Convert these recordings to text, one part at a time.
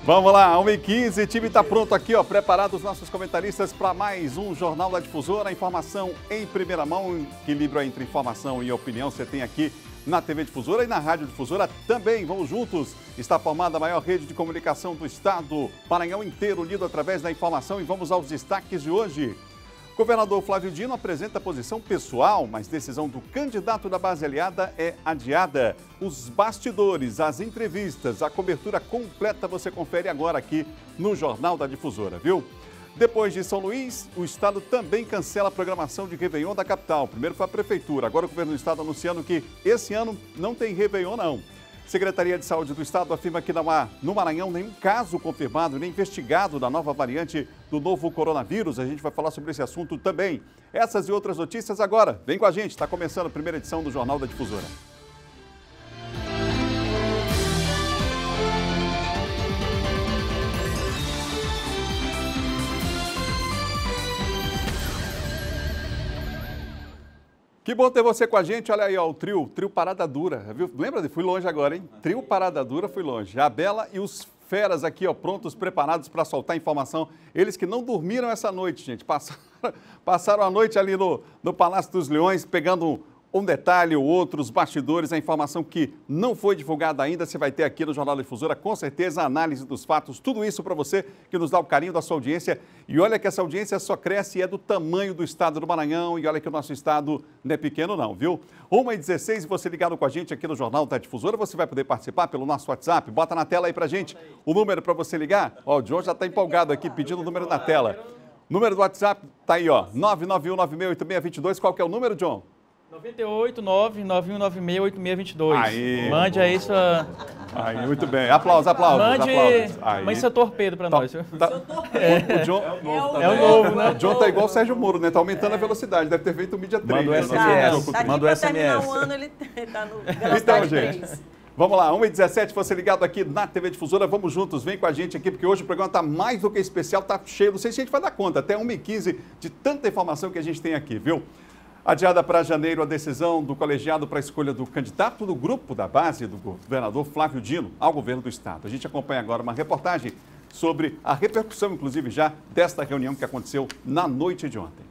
Vamos lá, 1h15, time está pronto aqui, ó, preparado os nossos comentaristas para mais um Jornal da Difusora, informação em primeira mão, equilíbrio entre informação e opinião você tem aqui na TV Difusora e na Rádio Difusora também. Vamos juntos, está formada a maior rede de comunicação do estado, Maranhão inteiro unido através da informação e vamos aos destaques de hoje. Governador Flávio Dino apresenta posição pessoal, mas decisão do candidato da base aliada é adiada. Os bastidores, as entrevistas, a cobertura completa você confere agora aqui no Jornal da Difusora, viu? Depois de São Luís, o estado também cancela a programação de Réveillon da capital. Primeiro foi a prefeitura, agora o governo do estado anunciando que esse ano não tem Réveillon não. Secretaria de Saúde do Estado afirma que não há no Maranhão nenhum caso confirmado nem investigado da nova variante do novo coronavírus. A gente vai falar sobre esse assunto também. Essas e outras notícias agora. Vem com a gente, está começando a primeira edição do Jornal da Difusora. Que bom ter você com a gente, olha aí, ó, o trio Parada Dura, viu? Lembra? Fui longe agora, hein? Trio Parada Dura, fui longe. A Bela e os feras aqui, ó, prontos, preparados para soltar informação. Eles que não dormiram essa noite, gente, passaram a noite ali no Palácio dos Leões, pegando um detalhe ou outro, os bastidores, a informação que não foi divulgada ainda, você vai ter aqui no Jornal da Difusora, com certeza, a análise dos fatos, tudo isso para você que nos dá o carinho da sua audiência. E olha que essa audiência só cresce e é do tamanho do estado do Maranhão, e olha que o nosso estado não é pequeno não, viu? 1h16, você ligado com a gente aqui no Jornal da Difusora, você vai poder participar pelo nosso WhatsApp, bota na tela aí pra gente o número para você ligar. Ó, o John já está empolgado aqui, pedindo o número na tela. O número do WhatsApp tá aí, ó, 991968622, qual que é o número, John? 989-9196-8622. Aí. Mande aí sua... Aí, muito bem. Aplausos. Mande Aí. seu torpedo para nós. O John É o novo, né? O John tá igual o Sérgio Moro, né? Tá aumentando a velocidade. Deve ter feito o Mídia 3. Manda o SMS. Manda o SMS. Um ano ele tá no Então, gente, vamos lá. 1h17, você ligado aqui na TV Difusora. Vamos juntos, vem com a gente aqui, porque hoje o programa tá mais do que especial, tá cheio. Não sei se a gente vai dar conta, até 1h15 de tanta informação que a gente tem aqui, viu? Adiada para janeiro a decisão do colegiado para a escolha do candidato do grupo da base do governador Flávio Dino ao governo do estado. A gente acompanha agora uma reportagem sobre a repercussão, inclusive, já desta reunião que aconteceu na noite de ontem.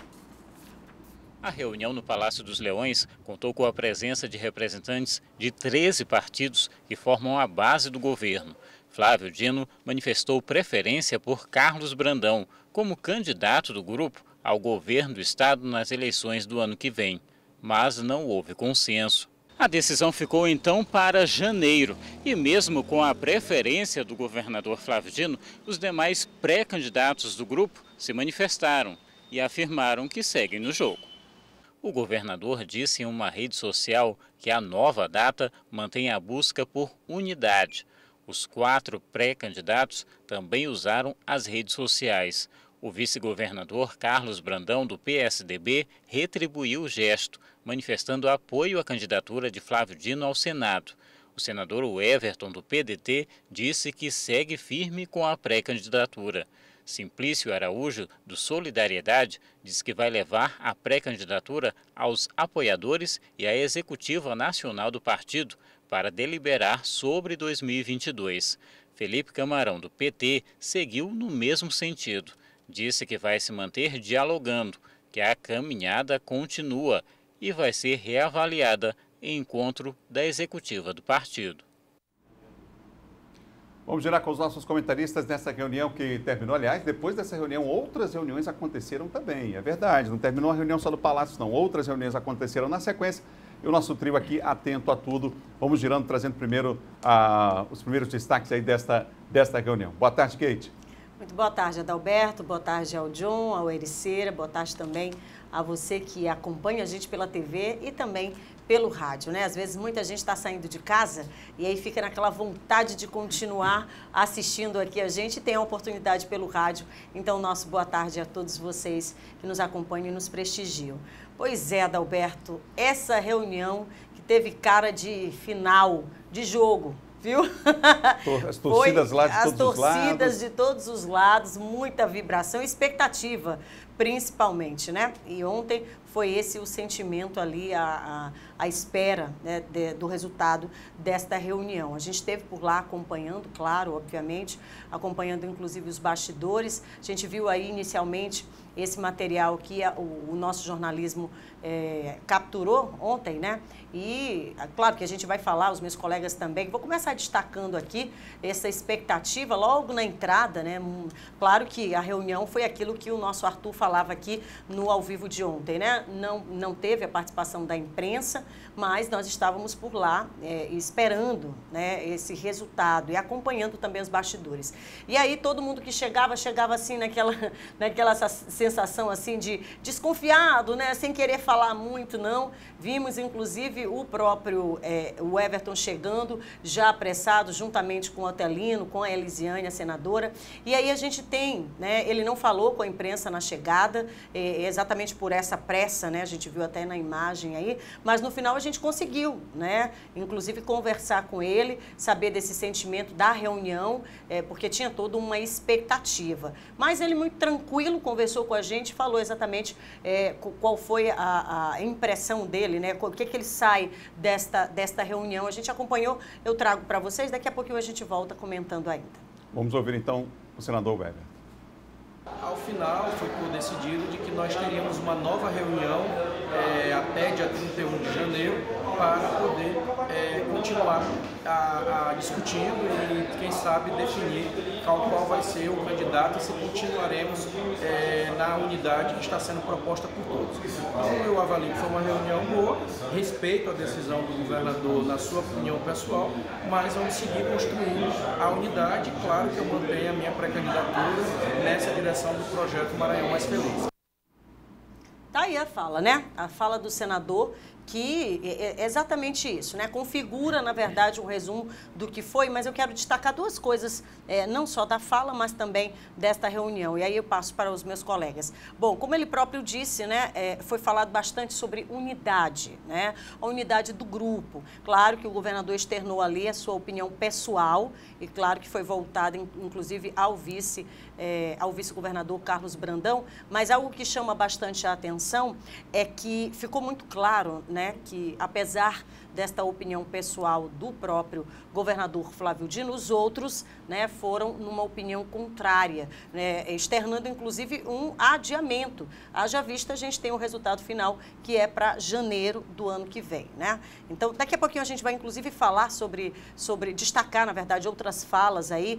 A reunião no Palácio dos Leões contou com a presença de representantes de 13 partidos que formam a base do governo. Flávio Dino manifestou preferência por Carlos Brandão como candidato do grupo ao governo do estado nas eleições do ano que vem, mas não houve consenso. A decisão ficou então para janeiro e mesmo com a preferência do governador Flávio Dino, os demais pré-candidatos do grupo se manifestaram e afirmaram que seguem no jogo. O governador disse em uma rede social que a nova data mantém a busca por unidade. Os 4 pré-candidatos também usaram as redes sociais. O vice-governador Carlos Brandão, do PSDB, retribuiu o gesto, manifestando apoio à candidatura de Flávio Dino ao Senado. O senador Everton, do PDT, disse que segue firme com a pré-candidatura. Simplício Araújo, do Solidariedade, diz que vai levar a pré-candidatura aos apoiadores e à executiva nacional do partido para deliberar sobre 2022. Felipe Camarão, do PT, seguiu no mesmo sentido. Disse que vai se manter dialogando, que a caminhada continua e vai ser reavaliada em encontro da executiva do partido. Vamos girar com os nossos comentaristas nessa reunião que terminou. Aliás, depois dessa reunião, outras reuniões aconteceram também. É verdade, não terminou a reunião só do Palácio, não. Outras reuniões aconteceram na sequência. E o nosso trio aqui atento a tudo. Vamos girando, trazendo primeiro os primeiros destaques aí desta reunião. Boa tarde, Kate. Muito boa tarde, Adalberto, boa tarde ao John, ao Ericeira, boa tarde também a você que acompanha a gente pela TV e também pelo rádio, né? Às vezes muita gente está saindo de casa e aí fica naquela vontade de continuar assistindo aqui a gente e tem a oportunidade pelo rádio. Então, nosso boa tarde a todos vocês que nos acompanham e nos prestigiam. Pois é, Adalberto, essa reunião que teve cara de final de jogo, viu? As torcidas lá de todos os lados. As torcidas de todos os lados, muita vibração, expectativa principalmente, né? E ontem foi esse o sentimento ali, a espera, né, do resultado desta reunião. A gente esteve por lá acompanhando, claro, obviamente, acompanhando inclusive os bastidores. A gente viu aí inicialmente esse material que o nosso jornalismo capturou ontem, né? E, claro que a gente vai falar, os meus colegas também, vou começar destacando aqui essa expectativa logo na entrada, né? Claro que a reunião foi aquilo que o nosso Arthur falava aqui no ao vivo de ontem, né? Não teve a participação da imprensa, mas nós estávamos por lá esperando, né, esse resultado e acompanhando também os bastidores. E aí todo mundo que chegava assim naquela sensação assim de desconfiado, né, sem querer falar muito, não. Vimos inclusive o próprio o Everton chegando já apressado juntamente com o Otelino, com a Elisiane, a senadora. E aí a gente tem, né, ele não falou com a imprensa na chegada, exatamente por essa pressa, né, a gente viu até na imagem aí, mas no final a gente conseguiu, né, inclusive conversar com ele, saber desse sentimento da reunião, porque tinha toda uma expectativa. Mas ele muito tranquilo conversou com a gente, falou exatamente qual foi a impressão dele, né, o que ele sai desta reunião. A gente acompanhou, eu trago para vocês, daqui a pouquinho a gente volta comentando ainda. Vamos ouvir então o senador Weber. Ao final, foi decidido de que nós teríamos uma nova reunião até dia 31 de janeiro para poder continuar discutindo e, quem sabe, definir qual vai ser o candidato e se continuaremos na unidade que está sendo proposta por todos. Então, eu avalio que foi uma reunião boa, respeito a decisão do governador na sua opinião pessoal, mas vamos seguir construindo a unidade. Claro que eu mantenho a minha pré-candidatura nessa direção do projeto Maranhão Mais Feliz. Tá aí a fala, né? A fala do senador, que é exatamente isso, né? Configura, na verdade, um resumo do que foi, mas eu quero destacar duas coisas, não só da fala, mas também desta reunião. E aí eu passo para os meus colegas. Bom, como ele próprio disse, né, foi falado bastante sobre unidade, né? A unidade do grupo. Claro que o governador externou ali a sua opinião pessoal e claro que foi voltada, inclusive, ao vice-governador Carlos Brandão, mas algo que chama bastante a atenção é que ficou muito claro, né, que apesar desta opinião pessoal do próprio governador Flávio Dino, os outros, né, foram numa opinião contrária, né, externando inclusive um adiamento. Haja vista, a gente tem o resultado final que é para janeiro do ano que vem, né? Então, daqui a pouquinho a gente vai inclusive falar sobre destacar, na verdade, outras falas aí,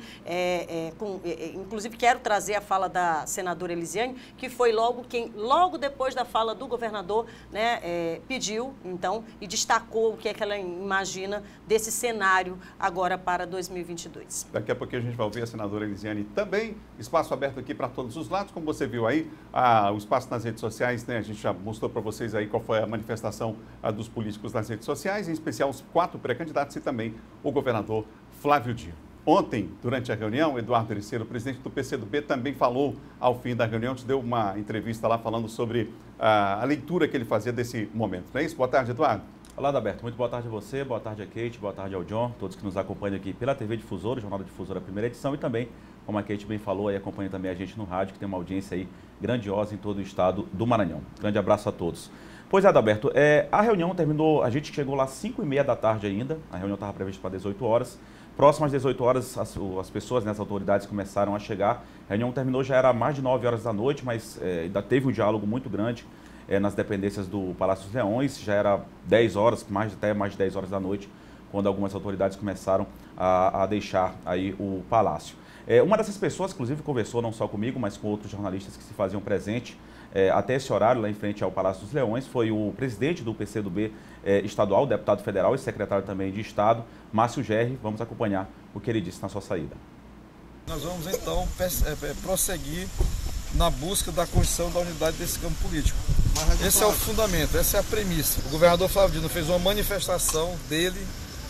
inclusive quero trazer a fala da senadora Elisiane, que foi logo depois da fala do governador, né, pediu, então, e destacou o que é que ela imagina desse cenário agora para 2022. Daqui a pouquinho a gente vai ouvir a senadora Elisiane também. Espaço aberto aqui para todos os lados. Como você viu aí, o espaço nas redes sociais, né? A gente já mostrou para vocês aí qual foi a manifestação dos políticos nas redes sociais, em especial os 4 pré-candidatos e também o governador Flávio Dino. Ontem, durante a reunião, Eduardo Ericeira, o presidente do PCdoB, também falou ao fim da reunião, te deu uma entrevista lá falando sobre a leitura que ele fazia desse momento. Não é isso? Boa tarde, Eduardo. Olá, Adalberto. Muito boa tarde a você, boa tarde a Kate, boa tarde ao John, todos que nos acompanham aqui pela TV Difusora, Jornal da Difusora, primeira edição, e também, como a Kate bem falou, aí acompanha também a gente no rádio, que tem uma audiência aí grandiosa em todo o estado do Maranhão. Grande abraço a todos. Pois é, Adalberto, a reunião terminou, a gente chegou lá às 5h30 da tarde ainda, a reunião estava prevista para 18 horas. Próximo às 18 horas, as pessoas, né, as autoridades começaram a chegar. A reunião terminou, já era mais de 9 horas da noite, mas ainda teve um diálogo muito grande nas dependências do Palácio dos Leões. Já era 10 horas, até mais de 10 horas da noite, quando algumas autoridades começaram a deixar aí o palácio. Uma dessas pessoas, inclusive, conversou não só comigo, mas com outros jornalistas que se faziam presente até esse horário, lá em frente ao Palácio dos Leões, foi o presidente do PCdoB estadual, deputado federal e secretário também de Estado, Márcio Gerri. Vamos acompanhar o que ele disse na sua saída. Nós vamos, então, prosseguir na busca da construção da unidade desse campo político. Esse é o fundamento, essa é a premissa. O governador Flávio Dino fez uma manifestação dele.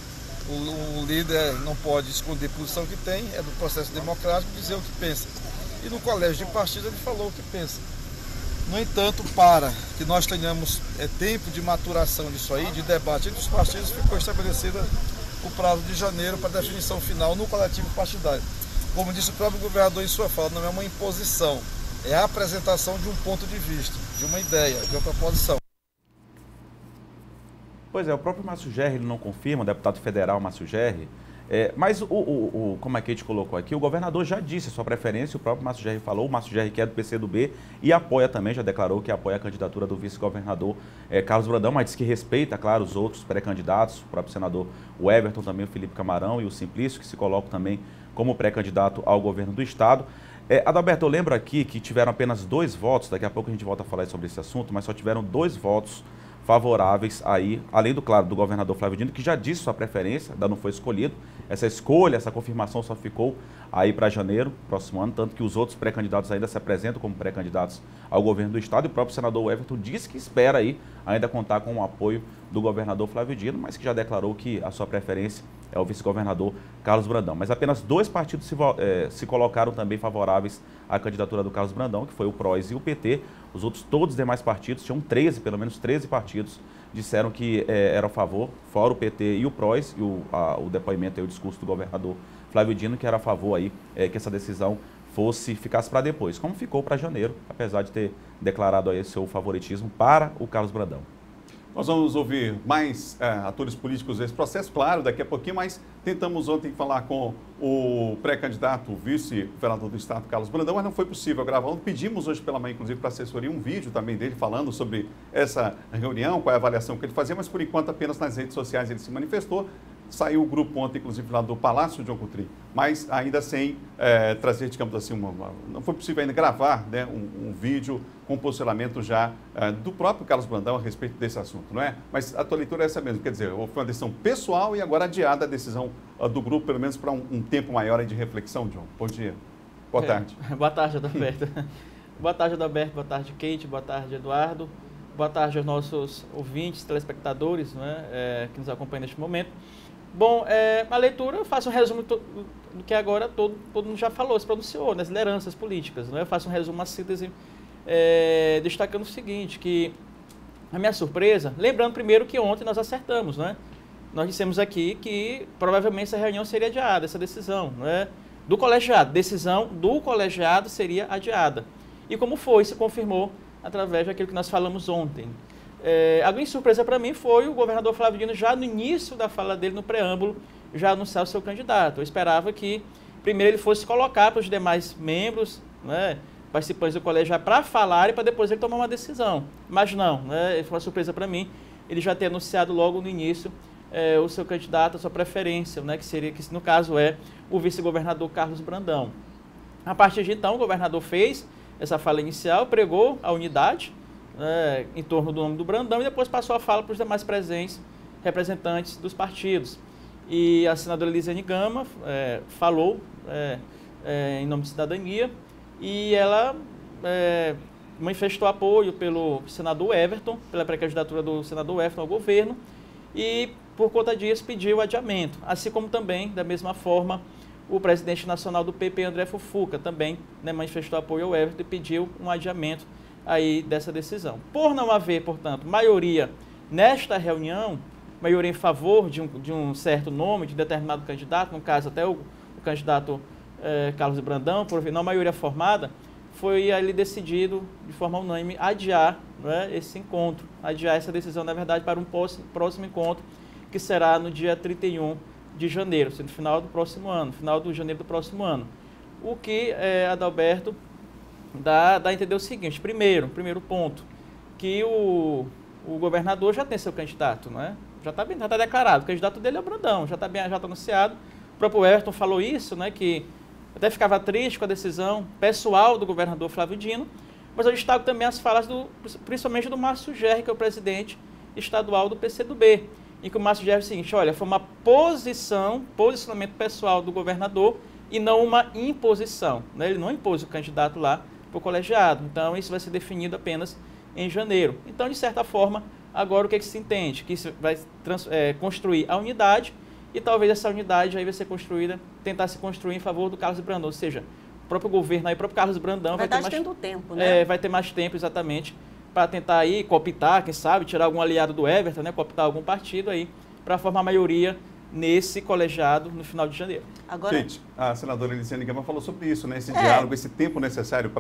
O líder não pode esconder a posição que tem, é do processo democrático dizer o que pensa. E no colégio de partido ele falou o que pensa. No entanto, para que nós tenhamos tempo de maturação disso aí, de debate entre os partidos, ficou estabelecida o prazo de janeiro para definição final no coletivo partidário. Como disse o próprio governador em sua fala, não é uma imposição, é a apresentação de um ponto de vista, de uma ideia, de uma proposição. Pois é, o próprio Márcio Gerri ele não confirma, o deputado federal Márcio Gerri, mas como a Kate colocou aqui, o governador já disse a sua preferência, o próprio Márcio Gerri falou, o Márcio Gerri que é do PCdoB e apoia também, já declarou que apoia a candidatura do vice-governador Carlos Brandão, mas diz que respeita, claro, os outros pré-candidatos, o próprio senador o Everton, também o Felipe Camarão e o Simplício, que se colocam também como pré-candidato ao governo do estado. Adalberto, eu lembro aqui que tiveram apenas 2 votos, daqui a pouco a gente volta a falar sobre esse assunto, mas só tiveram 2 votos favoráveis aí, além do, claro, do governador Flávio Dino, que já disse sua preferência, ainda não foi escolhido. Essa escolha, essa confirmação só ficou aí para janeiro, próximo ano, tanto que os outros pré-candidatos ainda se apresentam como pré-candidatos ao governo do estado, e o próprio senador Everton disse que espera aí ainda contar com o apoio do governador Flávio Dino, mas que já declarou que a sua preferência é o vice-governador Carlos Brandão. Mas apenas 2 partidos se colocaram também favoráveis à candidatura do Carlos Brandão, que foi o PROS e o PT. Todos os demais partidos, tinham 13, pelo menos 13 partidos, disseram que eram a favor, fora o PT e o PROS, e o depoimento e o discurso do governador Flávio Dino, que era a favor aí, que essa decisão ficasse para depois, como ficou para janeiro, apesar de ter declarado aí seu favoritismo para o Carlos Brandão. Nós vamos ouvir mais atores políticos desse processo, claro, daqui a pouquinho, mas tentamos ontem falar com o pré-candidato, o vice-governador do estado, Carlos Brandão, mas não foi possível gravar. Pedimos hoje pela manhã, inclusive, para a assessoria, um vídeo também dele falando sobre essa reunião, qual é a avaliação que ele fazia, mas por enquanto apenas nas redes sociais ele se manifestou. Saiu o grupo ontem, inclusive, lá do Palácio de Oncutri, mas ainda sem trazer, digamos assim, não foi possível ainda gravar, né, um vídeo com posicionamento já do próprio Carlos Brandão a respeito desse assunto, não é? Mas a tua leitura é essa mesmo, quer dizer, foi uma decisão pessoal e agora adiada a decisão do grupo, pelo menos para um tempo maior aí de reflexão, John. Bom dia. Boa tarde. Boa tarde, Adalberto. Boa tarde, Adalberto. Boa tarde, Kate. Boa tarde, Eduardo. Boa tarde aos nossos ouvintes, telespectadores, né, que nos acompanham neste momento. Bom, a leitura, eu faço um resumo do que agora todo mundo já falou, se pronunciou, nas lideranças políticas. Né? Eu faço um resumo, uma síntese, destacando o seguinte, que a minha surpresa, lembrando primeiro que ontem nós acertamos, né? Nós dissemos aqui que provavelmente essa reunião seria adiada, essa decisão, né? Do colegiado, decisão do colegiado seria adiada. E como foi, se confirmou através daquilo que nós falamos ontem. A grande surpresa para mim foi o governador Flávio Dino, já no início da fala dele, no preâmbulo, já anunciar o seu candidato. Eu esperava que primeiro ele fosse colocar para os demais membros, né, participantes do colégio, para falar e para depois ele tomar uma decisão. Mas não, né, foi uma surpresa para mim, ele já ter anunciado logo no início o seu candidato, a sua preferência, né, que no caso é o vice-governador Carlos Brandão. A partir de então, o governador fez essa fala inicial, pregou a unidade, em torno do nome do Brandão, e depois passou a fala para os demais presentes representantes dos partidos. E a senadora Elisiane Gama falou em nome de cidadania, e ela manifestou apoio pelo senador Everton, pela pré-candidatura do senador Everton ao governo, e por conta disso pediu adiamento, assim como também, da mesma forma, o presidente nacional do PP, André Fufuca, também manifestou apoio ao Everton e pediu um adiamento aí dessa decisão. Por não haver, portanto, maioria nesta reunião, maioria em favor de um certo nome, de determinado candidato, no caso até o candidato Carlos Brandão, por não maioria formada, foi ali decidido de forma unânime adiar, esse encontro, adiar essa decisão, na verdade, para um próximo encontro, que será no dia 31 de janeiro, no final do próximo ano, final de janeiro do próximo ano. O que, Adalberto, dá a entender o seguinte: primeiro ponto, que o governador já tem seu candidato, não é? Já está declarado, o candidato dele é o Brandão, já está anunciado. O próprio Everton falou isso, né, que até ficava triste com a decisão pessoal do governador Flávio Dino, mas eu destaco também as falas principalmente do Márcio Gerri, que é o presidente estadual do PCdoB, em que o Márcio Gerri disse o seguinte: olha, foi uma posicionamento pessoal do governador e não uma imposição, né? Ele não impôs o candidato lá para o colegiado, então isso vai ser definido apenas em janeiro. Então, de certa forma, agora o que se entende? Que isso vai construir a unidade, e talvez essa unidade aí vai ser tentar se construir em favor do Carlos Brandão, ou seja, o próprio governo aí, o próprio Carlos Brandão vai ter mais tempo, né? Vai ter mais tempo, exatamente, para tentar aí cooptar, quem sabe, tirar algum aliado do Everton, né, cooptar algum partido aí, para formar maioria nesse colegiado no final de janeiro. Agora... Gente, a senadora Elisiane Gama falou sobre isso, né? Esse diálogo, esse tempo necessário para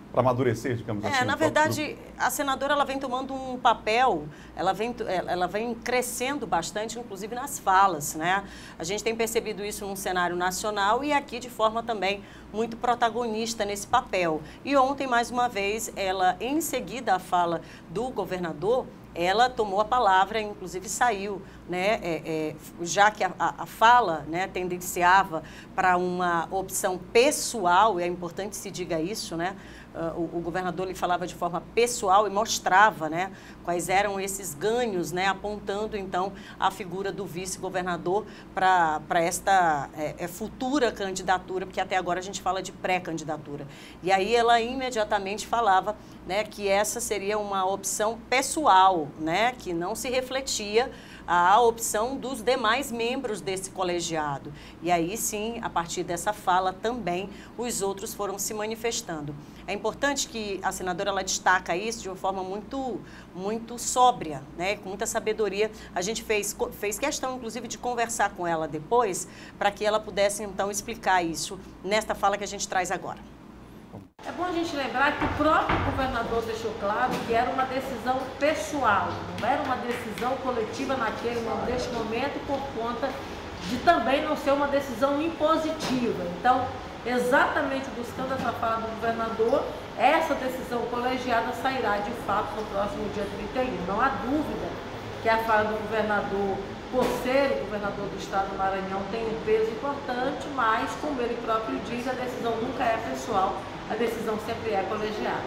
amadurecer, digamos assim? Na verdade, a senadora ela vem tomando um papel, ela vem crescendo bastante, inclusive nas falas, né? A gente tem percebido isso num cenário nacional e aqui de forma também muito protagonista nesse papel. E ontem, mais uma vez, ela, em seguida à fala do governador, ela tomou a palavra, inclusive saiu, né, já que a fala, né, tendenciava para uma opção pessoal, e é importante que se diga isso, né, o governador lhe falava de forma pessoal e mostrava, né, quais eram esses ganhos, né, apontando então a figura do vice-governador para esta futura candidatura, porque até agora a gente fala de pré-candidatura. E aí ela imediatamente falava, né, que essa seria uma opção pessoal, né, que não se refletia a opção dos demais membros desse colegiado. E aí sim, a partir dessa fala também, os outros foram se manifestando. É importante que a senadora ela destaca isso de uma forma muito sóbria, né, com muita sabedoria. A gente fez questão, inclusive, de conversar com ela depois, para que ela pudesse, então, explicar isso nesta fala que a gente traz agora. É bom a gente lembrar que o próprio governador deixou claro que era uma decisão pessoal, não era uma decisão coletiva neste momento, por conta de também não ser uma decisão impositiva. Então, exatamente buscando essa fala do governador, essa decisão colegiada sairá de fato no próximo dia 31. Não há dúvida que a fala do governador, por ser o governador do estado do Maranhão, tem um peso importante, mas, como ele próprio diz, a decisão nunca é pessoal, a decisão sempre é colegiada.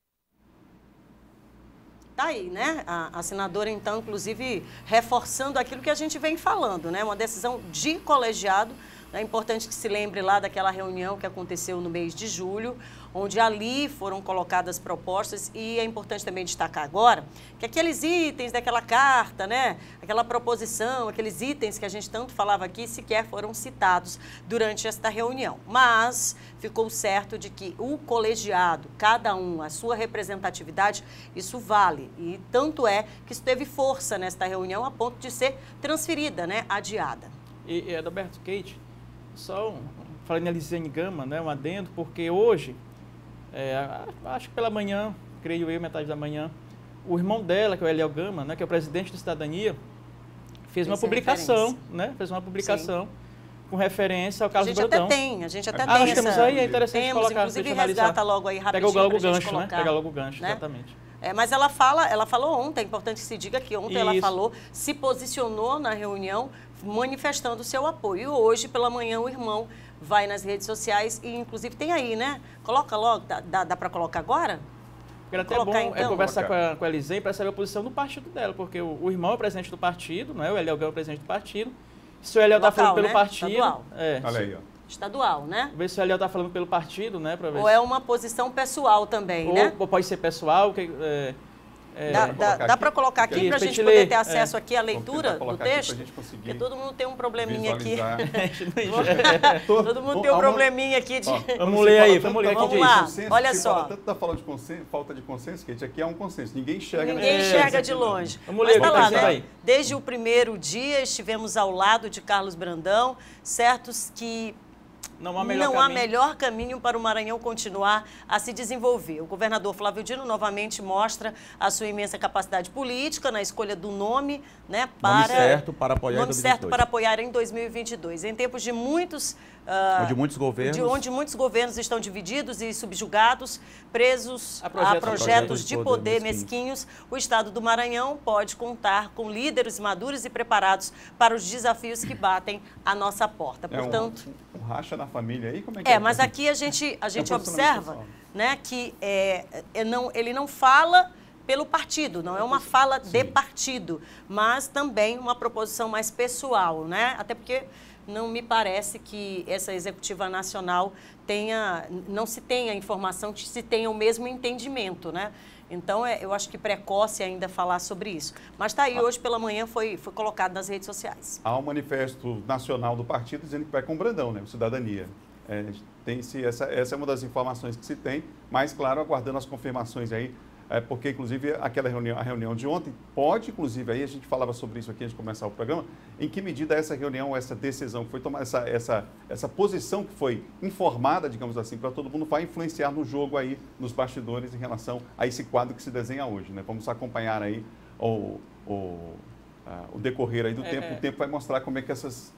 Tá aí, né? A senadora, então, inclusive, reforçando aquilo que a gente vem falando, né? Uma decisão de colegiado. É importante que se lembre lá daquela reunião que aconteceu no mês de julho, onde ali foram colocadas propostas, e é importante também destacar agora que aqueles itens daquela carta, né, aquela proposição, aqueles itens que a gente tanto falava aqui, sequer foram citados durante esta reunião. Mas ficou certo de que o colegiado, cada um, a sua representatividade, isso vale. E tanto é que isso teve força nesta reunião a ponto de ser transferida, né, adiada. E Adalberto, Kate, só falando em Elisiane Gama, né, um adendo, porque hoje, acho que pela manhã, creio eu, metade da manhã, o irmão dela, que é o Eliel Gama, né, que é o presidente do Cidadania, fez uma publicação, né, Sim. Com referência ao Carlos Brandão. A gente até tem nós temos aí, é interessante temos, colocar, inclusive resgata logo aí rapidinho pega logo pra o gente gancho, colocar, né? Pega logo o gancho, né? Exatamente. Mas ela falou ontem, é importante que se diga que ontem ela falou, se posicionou na reunião, manifestando o seu apoio. E hoje, pela manhã, o irmão vai nas redes sociais e, inclusive, tem aí, né? Coloca logo, dá para colocar agora? Era até bom então conversar com a Elisiane para saber a posição do partido dela, porque o irmão é o presidente do partido, não é? O Eliel Gama é o presidente do partido. Se o Eliel está falando pelo partido... Estadual. Olha aí, ó. Estadual, né? Ver se o Eliel está falando pelo partido, né? Pra ver ou é uma posição pessoal também, né? Ou pode ser pessoal, dá para colocar aqui para a gente poder ter acesso aqui à leitura do texto? Porque todo mundo tem um probleminha aqui. Todo mundo tem um probleminha aqui de... Vamos ler aí, vamos ler aqui. Vamos lá, olha só. Tanto da falta de consenso, falta de consenso, Kate, aqui é um consenso. Ninguém enxerga. Ninguém enxerga de longe. Vamos ler, mas tá lá, né? Desde o primeiro dia estivemos ao lado de Carlos Brandão, certos que... Não há melhor caminho para o Maranhão continuar a se desenvolver. O governador Flávio Dino novamente mostra a sua imensa capacidade política na escolha do nome, né, nome certo para apoiar em 2022. Em tempos de muitos... onde muitos governos estão divididos e subjugados, presos a projetos de poder mesquinhos, o Estado do Maranhão pode contar com líderes maduros e preparados para os desafios que batem à nossa porta. Portanto, um racha na família aí? Como é que mas aqui a gente observa, né, que ele não fala pelo partido, não é uma fala de partido, mas também uma proposição mais pessoal, né? Até porque não me parece que essa executiva nacional não se tenha informação, que se tenha o mesmo entendimento, né? Então, eu acho que precoce ainda falar sobre isso. Mas está aí, hoje pela manhã foi colocado nas redes sociais. Há um manifesto nacional do partido dizendo que vai com o Brandão, né? O Cidadania. Essa é uma das informações que se tem, mas, claro, aguardando as confirmações aí porque, inclusive, aquela reunião, a reunião de ontem pode, inclusive, aí a gente falava sobre isso aqui antes de começar o programa, em que medida essa reunião, essa decisão que foi tomada, essa posição que foi informada, digamos assim, para todo mundo, vai influenciar no jogo aí, nos bastidores, em relação a esse quadro que se desenha hoje, né? Vamos acompanhar aí o decorrer aí do tempo. O tempo vai mostrar como é que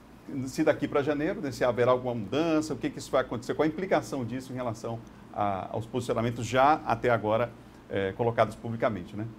se daqui para janeiro, né, se haverá alguma mudança, o que isso vai acontecer, qual a implicação disso em relação aos posicionamentos já até agora colocados publicamente, né?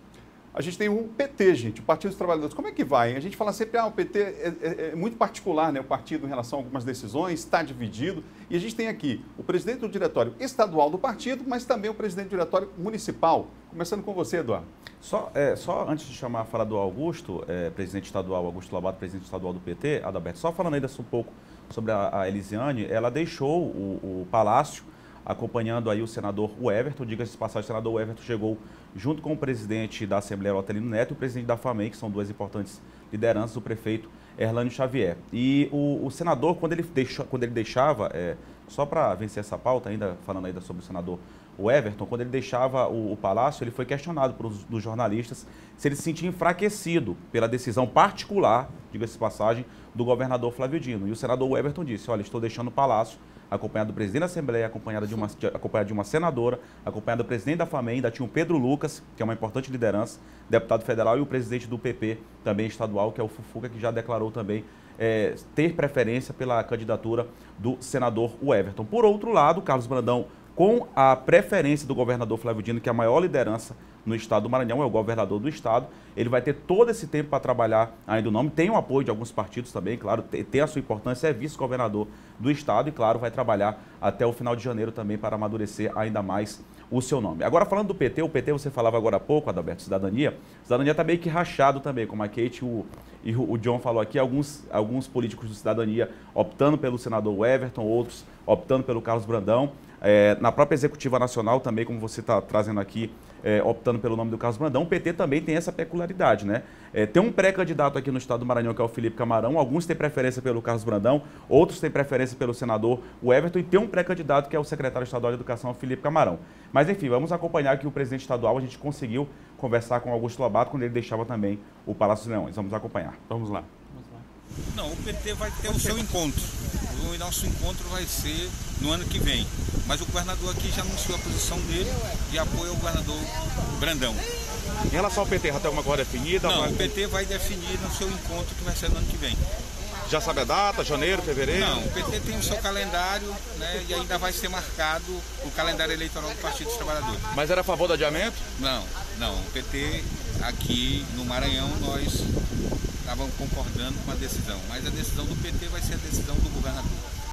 A gente tem o PT, gente, o Partido dos Trabalhadores. Como é que vai? A gente fala sempre, o PT é muito particular, né? O partido em relação a algumas decisões, está dividido. E a gente tem aqui o presidente do diretório estadual do partido, mas também o presidente do diretório municipal. Começando com você, Eduardo. Só antes de falar do Augusto, presidente estadual, Augusto Lobato, presidente estadual do PT, Adalberto, só falando ainda um pouco sobre a Elisiane, ela deixou o Palácio acompanhando aí o senador Everton. Diga-se de passagem, o senador Everton chegou junto com o presidente da Assembleia, Otelino Neto, e o presidente da FAMEM, que são duas importantes lideranças, o prefeito Erlânio Xavier. E o senador, quando ele deixava, só para vencer essa pauta, ainda falando ainda sobre o senador Everton, quando ele deixava o Palácio, ele foi questionado dos jornalistas se ele se sentia enfraquecido pela decisão particular, diga-se de passagem, do governador Flávio Dino. E o senador Everton disse, olha, estou deixando o Palácio, acompanhado do presidente da Assembleia, acompanhado de uma senadora, acompanhado do presidente da FAMEM, ainda tinha o Pedro Lucas, que é uma importante liderança, deputado federal, e o presidente do PP, também estadual, que é o Fufuca, que já declarou também ter preferência pela candidatura do senador Everton. Por outro lado, Carlos Brandão, com a preferência do governador Flávio Dino, que é a maior liderança no estado do Maranhão, é o governador do estado, ele vai ter todo esse tempo para trabalhar ainda o nome, tem o apoio de alguns partidos também, claro, tem a sua importância, é vice-governador do estado e, claro, vai trabalhar até o final de janeiro também para amadurecer ainda mais o seu nome. Agora, falando do PT, o PT você falava agora há pouco, Adalberto, Cidadania está meio que rachado também, como a Kate e o John falou aqui, alguns políticos do Cidadania optando pelo senador Everton, outros optando pelo Carlos Brandão. Na própria Executiva Nacional também, como você está trazendo aqui, optando pelo nome do Carlos Brandão, o PT também tem essa peculiaridade, né? Tem um pré-candidato aqui no estado do Maranhão, que é o Felipe Camarão, alguns têm preferência pelo Carlos Brandão, outros têm preferência pelo senador Everton, e tem um pré-candidato que é o secretário estadual de Educação, o Felipe Camarão. Mas enfim, vamos acompanhar que o presidente estadual, a gente conseguiu conversar com o Augusto Lobato quando ele deixava também o Palácio dos Leões. Vamos acompanhar. Vamos lá. Não, o PT vai ter o seu encontro. O nosso encontro vai ser no ano que vem. Mas o governador aqui já anunciou a posição dele de apoio ao governador Brandão. Em relação ao PT, já tem alguma coisa definida? Não, o PT vai definir no seu encontro que vai ser no ano que vem. Já sabe a data? Janeiro, fevereiro? Não, o PT tem o seu calendário, né, e ainda vai ser marcado o calendário eleitoral do Partido dos Trabalhadores. Mas era a favor do adiamento? Não. O PT aqui no Maranhão, nós estávamos concordando com a decisão. Mas a decisão do PT vai ser a decisão do governador.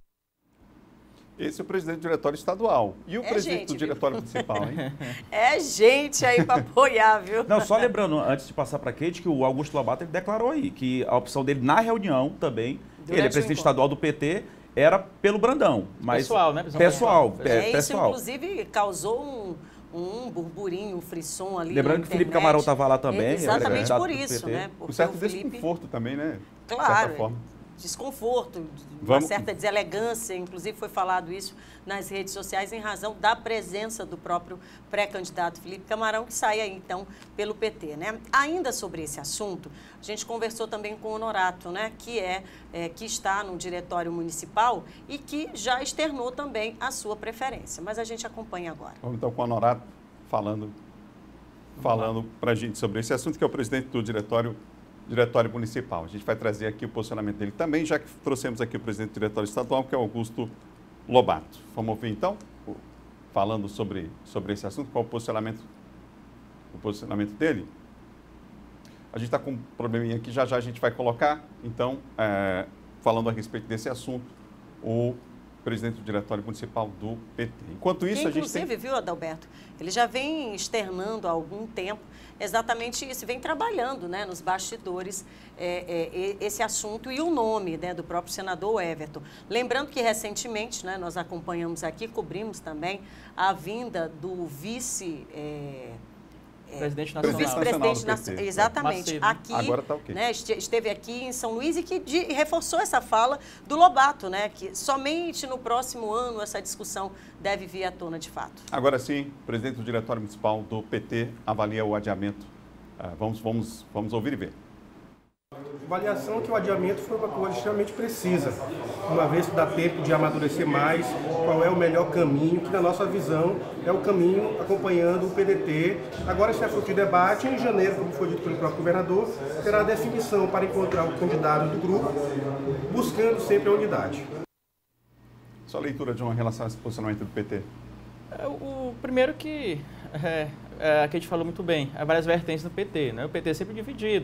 Esse é o presidente do diretório estadual. E o presidente do diretório municipal, hein? É gente aí para apoiar, viu? Não, só lembrando, antes de passar para a Kate, que o Augusto Lobato ele declarou aí que a opção dele na reunião também, ele é presidente estadual do PT, era pelo Brandão. Mas pessoal, né? Pessoal. Isso, inclusive, causou um burburinho, um frisson ali. Lembrando que o Felipe Camarão estava lá também. Exatamente por isso, né? Um certo desconforto também, né? Claro. De certa forma. Desconforto, uma certa deselegância, inclusive foi falado isso nas redes sociais em razão da presença do próprio pré-candidato Felipe Camarão, que sai aí então pelo PT, né? Ainda sobre esse assunto, a gente conversou também com o Honorato, né, que está no diretório municipal e que já externou também a sua preferência, mas a gente acompanha agora. Vamos então com o Honorato falando para a gente sobre esse assunto, que é o presidente do diretório municipal. A gente vai trazer aqui o posicionamento dele também, já que trouxemos aqui o presidente do diretório estadual, que é o Augusto Lobato. Vamos ouvir então, falando sobre esse assunto, qual o posicionamento dele? A gente está com um probleminha aqui, já a gente vai colocar, então, falando a respeito desse assunto, o presidente do diretório municipal do PT. Enquanto isso, a gente tem... Inclusive, viu, Adalberto, ele já vem externando há algum tempo exatamente isso, vem trabalhando, né, nos bastidores esse assunto e o nome, né, do próprio senador Everton. Lembrando que recentemente, né, nós acompanhamos aqui, cobrimos também a vinda do vice Presidente nacional. Vice-presidente exatamente. Macedo. Aqui, agora tá ok. né, esteve aqui em São Luís e reforçou essa fala do Lobato, né, que somente no próximo ano essa discussão deve vir à tona de fato. Agora sim, o presidente do Diretório Municipal do PT avalia o adiamento. Vamos ouvir e ver. A avaliação é que o adiamento foi uma coisa extremamente precisa, uma vez que dá tempo de amadurecer mais qual é o melhor caminho, que na nossa visão é o caminho acompanhando o PDT. Agora isso é fruto de debate, em janeiro, como foi dito pelo próprio governador, terá a definição para encontrar o candidato do grupo, buscando sempre a unidade. Sua leitura de uma relação a esse posicionamento do PT? O primeiro que a gente falou muito bem, há várias vertentes do PT, né? O PT é sempre dividido.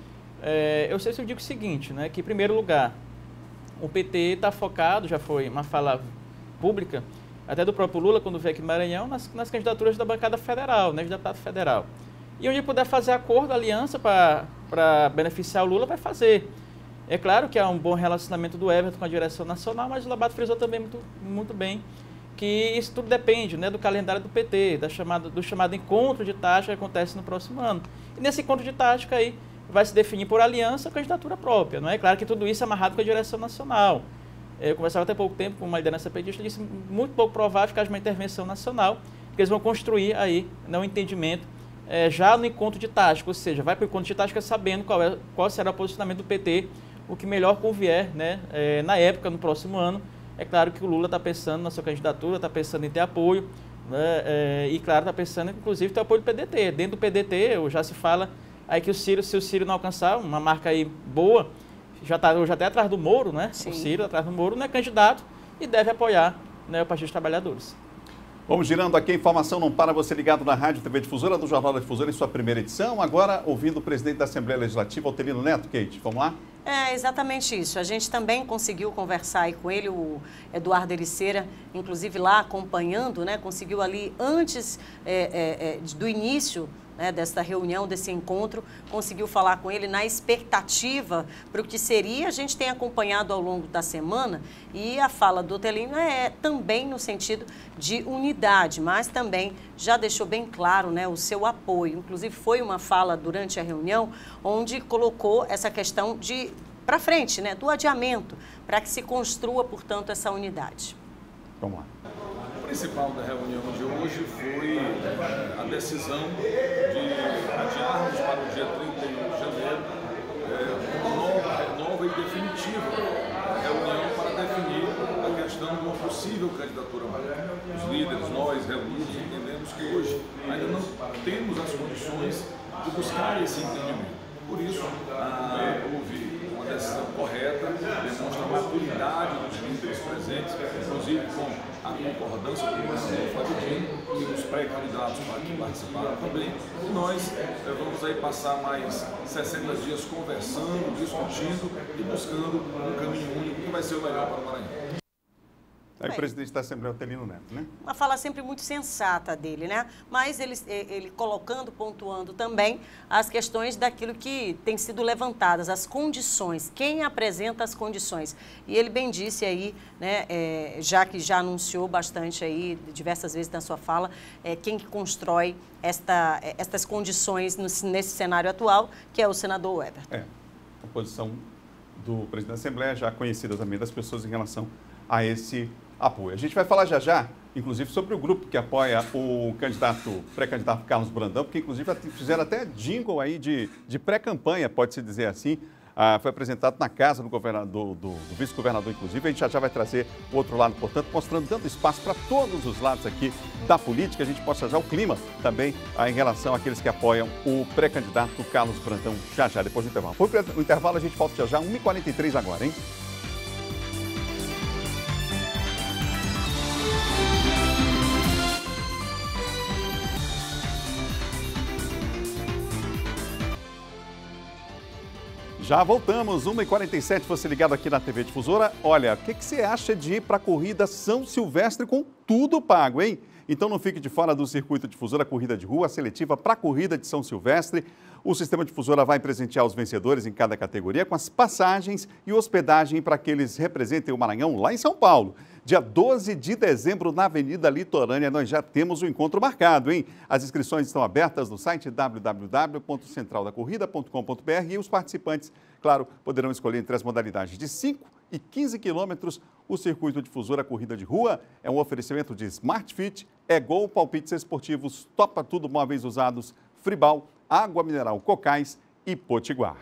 Eu sei se eu digo o seguinte, né, que em primeiro lugar, o PT está focado, já foi uma fala pública, até do próprio Lula, quando veio aqui no Maranhão, nas candidaturas da bancada federal, né, de deputado federal. E onde puder fazer acordo, aliança para beneficiar o Lula, vai fazer. É claro que há um bom relacionamento do Everton com a direção nacional, mas o Lobato frisou também muito bem que isso tudo depende, né, do calendário do PT, do chamado encontro de tática que acontece no próximo ano. E nesse encontro de tática aí, vai se definir por aliança a candidatura própria, não é? Claro que tudo isso é amarrado com a direção nacional. Eu conversava até pouco tempo com uma liderança petista e disse muito pouco provável que haja uma intervenção nacional, que eles vão construir aí, né, um entendimento já no encontro de tática, ou seja, vai para o encontro de tática sabendo qual será o posicionamento do PT, o que melhor convier, né, na época, no próximo ano. É claro que o Lula está pensando na sua candidatura, está pensando em ter apoio, né, e claro, está pensando inclusive em ter apoio do PDT. Dentro do PDT, já se fala aí que se o Ciro não alcançar uma marca aí boa, já está até atrás do Moro, né? Sim. O Ciro atrás do Moro, né, candidato e deve apoiar, né, o Partido dos Trabalhadores. Vamos girando aqui, a informação não para, você ligado na Rádio TV Difusora, do Jornal da Difusora em sua primeira edição. Agora, ouvindo o presidente da Assembleia Legislativa, Altelino Neto. Kate, vamos lá? É exatamente isso. A gente também conseguiu conversar aí com ele, o Eduardo Ericeira, inclusive lá acompanhando, né? Conseguiu ali antes do início, né, desta reunião, desse encontro, conseguiu falar com ele na expectativa para o que seria. A gente tem acompanhado ao longo da semana e a fala do Altelino é também no sentido de unidade, mas também já deixou bem claro, né, o seu apoio. Inclusive foi uma fala durante a reunião onde colocou essa questão para frente, né, do adiamento, para que se construa, portanto, essa unidade. Vamos lá. O principal da reunião de hoje foi a decisão de adiarmos para o dia 31 de janeiro uma nova e definitiva reunião para definir a questão de uma possível candidatura. Os líderes, nós reunidos, entendemos que hoje ainda não temos as condições de buscar esse entendimento. Por isso, houve uma decisão correta, demonstra a maturidade dos líderes presentes, inclusive com a concordância do governador Flávio Dino e dos pré-candidatos que participaram também. E nós vamos aí passar mais 60 dias conversando, discutindo e buscando um caminho único que vai ser o melhor para o Maranhão. Aí o presidente da Assembleia, Altelino Neto, né? Uma fala sempre muito sensata dele, né? Mas ele colocando, pontuando também as questões daquilo que tem sido levantadas, as condições, quem apresenta as condições. E ele bem disse aí, né, já que já anunciou bastante aí, diversas vezes na sua fala, quem que constrói estas condições nesse cenário atual, que é o senador Weber. A posição do presidente da Assembleia, já conhecida também das pessoas em relação a esse apoio. A gente vai falar já, inclusive, sobre o grupo que apoia o pré-candidato Carlos Brandão, porque, inclusive, fizeram até jingle aí de pré-campanha, pode-se dizer assim. Foi apresentado na casa do vice-governador, inclusive. A gente já vai trazer o outro lado, portanto, mostrando tanto espaço para todos os lados aqui da política. A gente possa já o clima também em relação àqueles que apoiam o pré-candidato Carlos Brandão já, depois do intervalo. Foi o intervalo, a gente volta já, 1h43 agora, hein? Já voltamos, 1h47, você ligado aqui na TV Difusora. Olha, o que você acha de ir para a corrida São Silvestre com tudo pago, hein? Então não fique de fora do Circuito Difusora Corrida de Rua, a seletiva para a Corrida de São Silvestre. O Sistema Difusora vai presentear os vencedores em cada categoria com as passagens e hospedagem para que eles representem o Maranhão lá em São Paulo. Dia 12 de dezembro, na Avenida Litorânea, nós já temos o encontro marcado, hein? As inscrições estão abertas no site www.centraldacorrida.com.br e os participantes, claro, poderão escolher entre as modalidades de 5 e 15 quilômetros. O Circuito Difusora Corrida de Rua é um oferecimento de Smart Fit, Gol Palpites Esportivos, Topa Tudo Móveis Usados, Fribal, Água Mineral Cocais e Potiguar.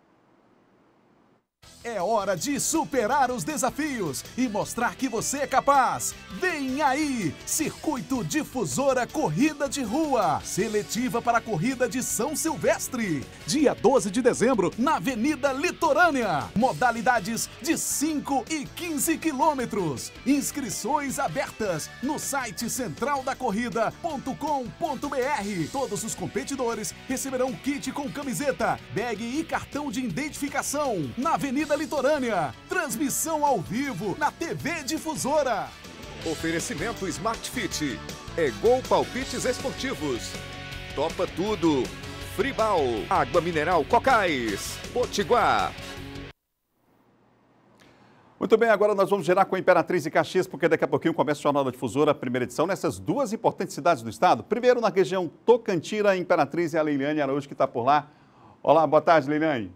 É hora de superar os desafios e mostrar que você é capaz. Vem aí, Circuito Difusora Corrida de Rua, seletiva para a Corrida de São Silvestre. Dia 12 de dezembro, na Avenida Litorânea. Modalidades de 5 e 15 quilômetros. Inscrições abertas no site centraldacorrida.com.br. Todos os competidores receberão kit com camiseta, bag e cartão de identificação. Na Avenida Litorânea, transmissão ao vivo na TV Difusora. Oferecimento Smart Fit, Gol Palpites Esportivos, Topa Tudo, Fribal, Água Mineral Cocais, Potiguar. Muito bem, agora nós vamos girar com a Imperatriz e Caxias, porque daqui a pouquinho começa o Jornal da Difusora, primeira edição, nessas duas importantes cidades do estado. Primeiro na região Tocantira, a Imperatriz e a Leiliane Araújo que está por lá. Olá, boa tarde, Leiliane.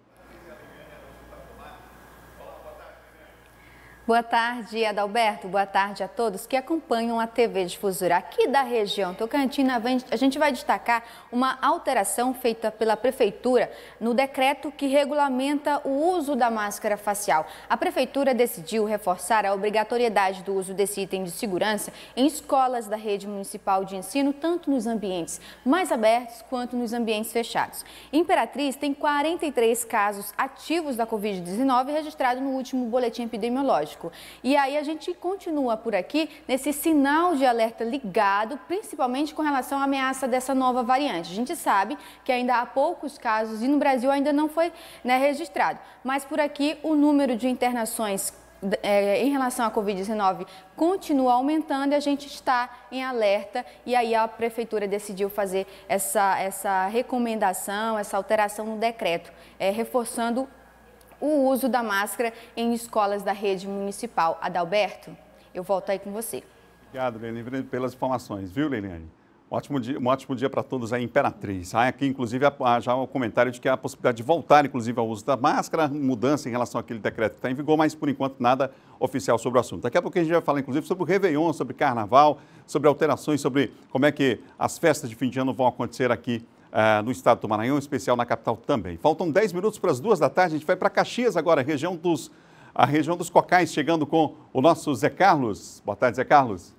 Boa tarde, Adalberto. Boa tarde a todos que acompanham a TV Difusora. Aqui da região Tocantina, a gente vai destacar uma alteração feita pela Prefeitura no decreto que regulamenta o uso da máscara facial. A Prefeitura decidiu reforçar a obrigatoriedade do uso desse item de segurança em escolas da rede municipal de ensino, tanto nos ambientes mais abertos quanto nos ambientes fechados. Imperatriz tem 43 casos ativos da Covid-19 registrados no último boletim epidemiológico. E aí a gente continua por aqui nesse sinal de alerta ligado, principalmente com relação à ameaça dessa nova variante. A gente sabe que ainda há poucos casos e no Brasil ainda não foi registrado, mas por aqui o número de internações em relação à Covid-19 continua aumentando e a gente está em alerta e aí a Prefeitura decidiu fazer essa recomendação, essa alteração no decreto, reforçando o uso da máscara em escolas da rede municipal. Adalberto, eu volto aí com você. Obrigado, Leiliane, pelas informações, viu, Leiliane? Um ótimo dia para todos aí, Imperatriz. Aqui, inclusive, já o comentário de que há a possibilidade de voltar, inclusive, ao uso da máscara, mudança em relação àquele decreto que está em vigor, mas, por enquanto, nada oficial sobre o assunto. Daqui a pouco a gente vai falar, inclusive, sobre o Réveillon, sobre Carnaval, sobre alterações, sobre como é que as festas de fim de ano vão acontecer aqui no estado do Maranhão, em especial na capital também. Faltam 10 minutos para as 2 da tarde, a gente vai para Caxias agora, a região dos Cocais, chegando com o nosso Zé Carlos. Boa tarde, Zé Carlos.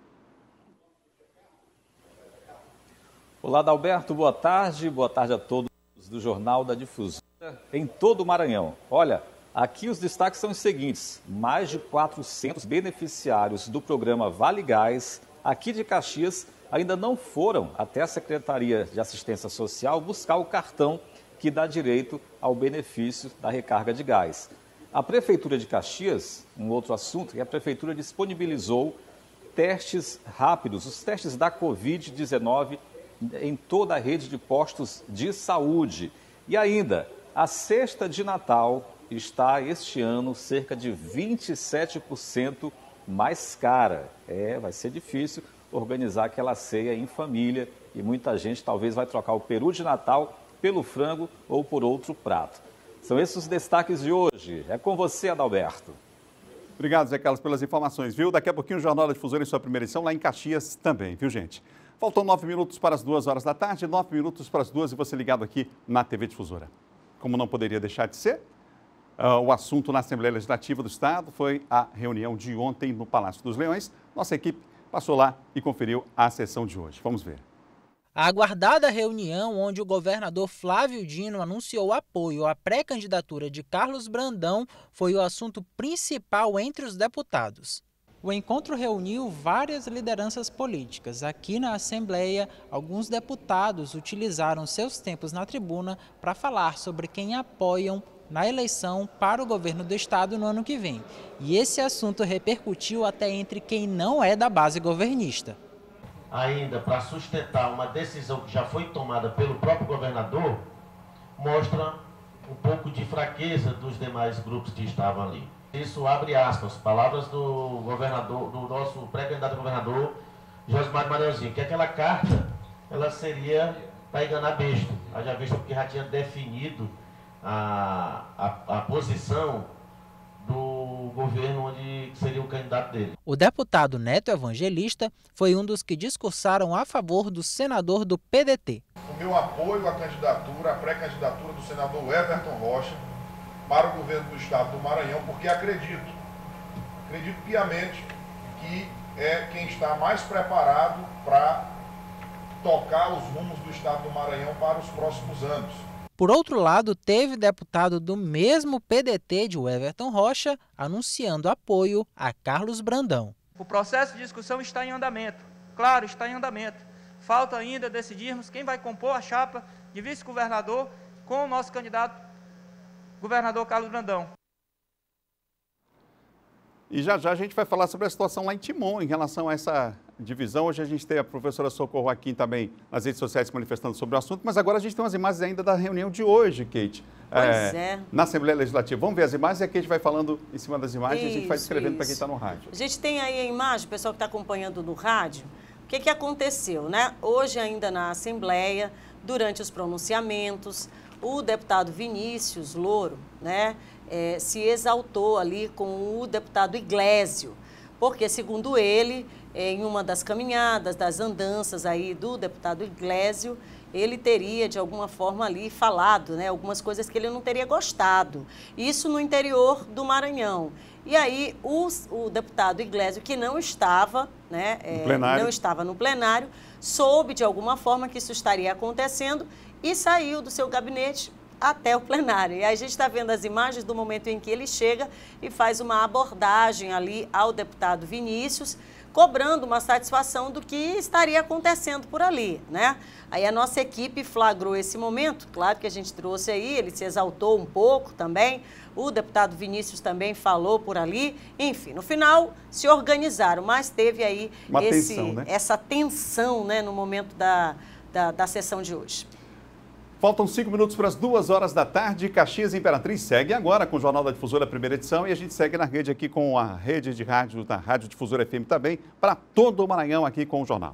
Olá, Adalberto, boa tarde a todos do Jornal da Difusora em todo o Maranhão. Olha, aqui os destaques são os seguintes: mais de 400 beneficiários do programa Vale Gás, aqui de Caxias, ainda não foram até a Secretaria de Assistência Social buscar o cartão que dá direito ao benefício da recarga de gás. A Prefeitura de Caxias, um outro assunto, que a Prefeitura disponibilizou testes rápidos, os testes da Covid-19 em toda a rede de postos de saúde. E ainda, a cesta de Natal está este ano cerca de 27% mais cara. Vai ser difícil organizar aquela ceia em família e muita gente talvez vai trocar o peru de Natal pelo frango ou por outro prato. São esses os destaques de hoje. É com você, Adalberto. Obrigado, Zé Carlos, pelas informações, viu? Daqui a pouquinho o Jornal da Difusora em sua primeira edição, lá em Caxias também, viu, gente? Faltam 9 minutos para as 2 horas da tarde, 9 minutos para as 2 e você ligado aqui na TV Difusora. Como não poderia deixar de ser, o assunto na Assembleia Legislativa do Estado foi a reunião de ontem no Palácio dos Leões. Nossa equipe passou lá e conferiu a sessão de hoje. Vamos ver. A aguardada reunião, onde o governador Flávio Dino anunciou apoio à pré-candidatura de Carlos Brandão, foi o assunto principal entre os deputados. O encontro reuniu várias lideranças políticas. Aqui na Assembleia, alguns deputados utilizaram seus tempos na tribuna para falar sobre quem apoiam na eleição para o governo do estado no ano que vem. E esse assunto repercutiu até entre quem não é da base governista. Ainda para sustentar uma decisão que já foi tomada pelo próprio governador, mostra um pouco de fraqueza dos demais grupos que estavam ali. Isso abre aspas, palavras do governador, do nosso pré-candidato a governador, Josimar Mareuzinho, que aquela carta, ela seria para enganar besta, haja vista porque já tinha definido a posição do governo onde seria o candidato dele. O deputado Neto Evangelista foi um dos que discursaram a favor do senador do PDT. O meu apoio à candidatura, à pré-candidatura do senador Everton Rocha para o governo do estado do Maranhão, porque acredito piamente que é quem está mais preparado para tocar os rumos do estado do Maranhão para os próximos anos. Por outro lado, teve deputado do mesmo PDT de Everton Rocha anunciando apoio a Carlos Brandão. O processo de discussão está em andamento, claro, está em andamento. Falta ainda decidirmos quem vai compor a chapa de vice-governador com o nosso candidato, governador Carlos Brandão. E já já a gente vai falar sobre a situação lá em Timon, em relação a essa divisão. Hoje a gente tem a professora Socorro Aquim também nas redes sociais se manifestando sobre o assunto, mas agora a gente tem umas imagens ainda da reunião de hoje, Kate. Pois é. Na Assembleia Legislativa. Vamos ver as imagens e a Kate vai falando em cima das imagens e a gente vai escrevendo para quem está no rádio. A gente tem aí a imagem, o pessoal que está acompanhando no rádio, o que aconteceu, né? Hoje ainda na Assembleia, durante os pronunciamentos, o deputado Vinícius Louro, né, se exaltou ali com o deputado Iglesio, porque, segundo ele, em uma das caminhadas, das andanças aí do deputado Iglesio, ele teria, de alguma forma, ali falado, né, algumas coisas que ele não teria gostado. Isso no interior do Maranhão. E aí, o deputado Iglesio, que não estava, né, não estava no plenário, soube, de alguma forma, que isso estaria acontecendo e saiu do seu gabinete até o plenário. E aí a gente está vendo as imagens do momento em que ele chega e faz uma abordagem ali ao deputado Vinícius, cobrando uma satisfação do que estaria acontecendo por ali, né? Aí a nossa equipe flagrou esse momento, claro que a gente trouxe aí, ele se exaltou um pouco também, o deputado Vinícius também falou por ali, enfim, no final se organizaram, mas teve aí essa tensão, né, no momento da sessão de hoje. Faltam 5 minutos para as 2 horas da tarde. Caxias Imperatriz segue agora com o Jornal da Difusora, primeira edição. E a gente segue na rede aqui com a rede de rádio da Rádio Difusora FM também, para todo o Maranhão aqui com o jornal.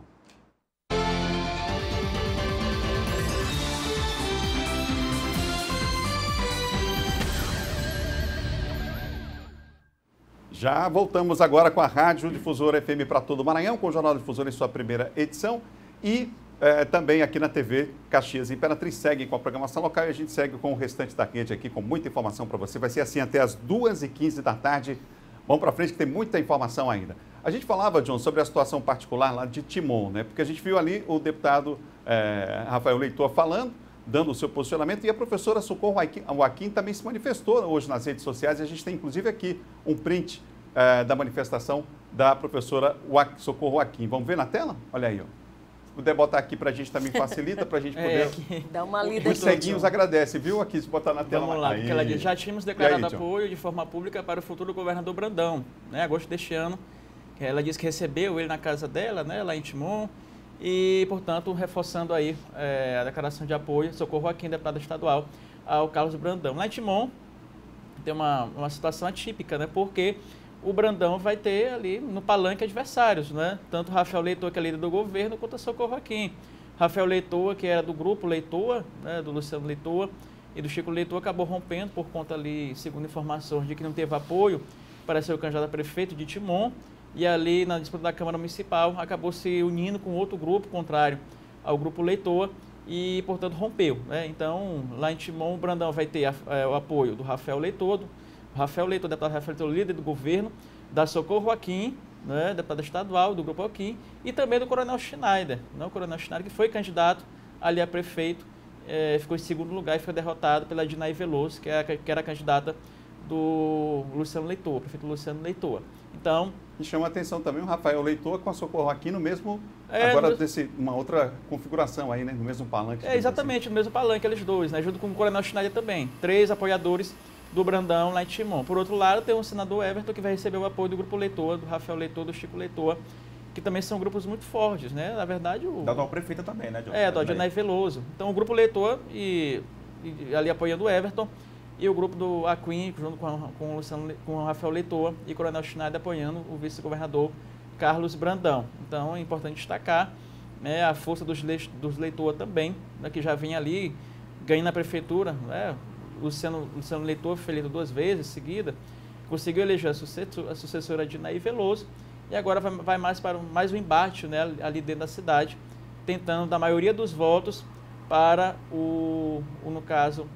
Já voltamos agora com a Rádio Difusora FM para todo o Maranhão, com o Jornal da Difusora em sua primeira edição. E também aqui na TV Caxias Imperatriz segue com a programação local e a gente segue com o restante da rede aqui com muita informação para você. Vai ser assim até as 2h15 da tarde. Vamos para frente que tem muita informação ainda. A gente falava, John, sobre a situação particular lá de Timon, né? Porque a gente viu ali o deputado Rafael Leitor falando, dando o seu posicionamento, e a professora Socorro Aquim também se manifestou hoje nas redes sociais. E a gente tem inclusive aqui um print da manifestação da professora Socorro Aquim. Vamos ver na tela? Olha aí, ó. Se puder botar aqui para a gente também facilita, para a gente poder... Dá uma lida. Os ceguinhos agradecem, viu? Aqui, se botar na tela. Vamos lá, porque ela diz, já tínhamos declarado apoio de forma pública para o futuro governador Brandão, né? Agosto deste ano. Ela disse que recebeu ele na casa dela, né? Lá em Timon. E, portanto, reforçando aí a declaração de apoio, Socorro Aquim, deputado estadual, ao Carlos Brandão. Lá em Timon tem uma situação atípica, né? Porque o Brandão vai ter ali no palanque adversários, né? Tanto o Rafael Leitor, que é líder do governo, quanto a Socorro Aquim. Rafael Leitor, que era do grupo Leitor, né? Do Luciano Leitor e do Chico Leitor, acabou rompendo por conta ali, segundo informações, de que não teve apoio para ser o candidato a prefeito de Timon. E ali, na disputa da Câmara Municipal, acabou se unindo com outro grupo contrário ao grupo Leitor e, portanto, rompeu, né? Então, lá em Timon, o Brandão vai ter o apoio do Rafael Leitor, deputado Rafael Leitor, líder do governo, da Socorro Aquim, né, deputada estadual do Grupo Aquim, e também do Coronel Schneider, né, o Coronel Schneider, que foi candidato ali a prefeito, ficou em segundo lugar e foi derrotado pela Dinaí Veloso, que era a candidata do Luciano Leitor, prefeito Luciano Leitor. Então... E chama a atenção também o Rafael Leitor com a Socorro Aquino, mesmo agora uma outra configuração aí, né? No mesmo palanque. Exatamente, assim. No mesmo palanque, eles dois, né? Junto com o Coronel Schneider também. 3 apoiadores do Brandão lá em Timon. Por outro lado, tem o senador Everton, que vai receber o apoio do Grupo Leitor, do Rafael Leitor, do Chico Leitor, que também são grupos muito fortes, né? Na verdade, da atual prefeita também, né? Da Adionai Veloso. Então, o Grupo Leitor e ali apoiando o Everton, e o grupo do Aquim, junto com o Rafael Leitor e o Coronel Schneider apoiando o vice-governador Carlos Brandão. Então, é importante destacar, né, a força dos Leitor também, né, que já vem ali ganhando a prefeitura. Né, Luciano Leitor foi eleito 2 vezes seguida, conseguiu eleger a sucessora de Nair Veloso, e agora vai mais para mais um embate, né, ali dentro da cidade, tentando dar a maioria dos votos para no caso,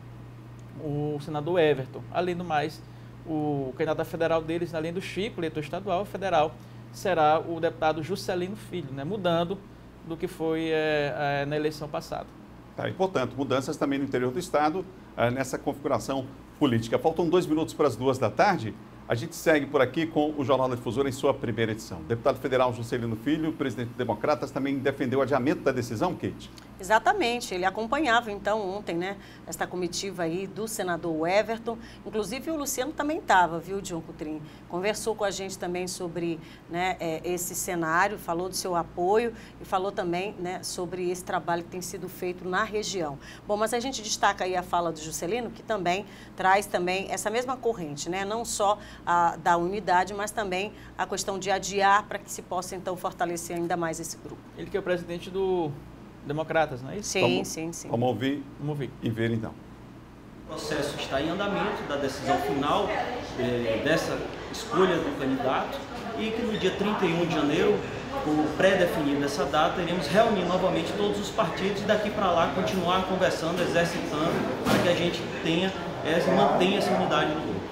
o senador Everton. Além do mais, o candidato federal deles, além do Chico, eleitor estadual federal, será o deputado Juscelino Filho, né, mudando do que foi na eleição passada. Tá, e, portanto, mudanças também no interior do estado nessa configuração política. Faltam 2 minutos para as 2 da tarde. A gente segue por aqui com o Jornal da Difusora em sua primeira edição. O deputado federal Juscelino Filho, presidente do Democratas, também defendeu o adiamento da decisão, Kate? Exatamente, ele acompanhava então ontem, né, esta comitiva aí do senador Everton, inclusive o Luciano também estava, viu, John Coutrin? Conversou com a gente também sobre, né, esse cenário, falou do seu apoio e falou também, né, sobre esse trabalho que tem sido feito na região. Bom, mas a gente destaca aí a fala do Juscelino, que também traz também essa mesma corrente, né, não só da unidade, mas também a questão de adiar para que se possa então fortalecer ainda mais esse grupo. Ele que é o presidente do Democratas, não é isso? Sim. Vamos ouvir e ver então. O processo está em andamento da decisão final dessa escolha do candidato e que no dia 31 de janeiro, como pré-definido essa data, iremos reunir novamente todos os partidos e daqui para lá continuar conversando, exercitando, para que a gente mantenha essa unidade do grupo.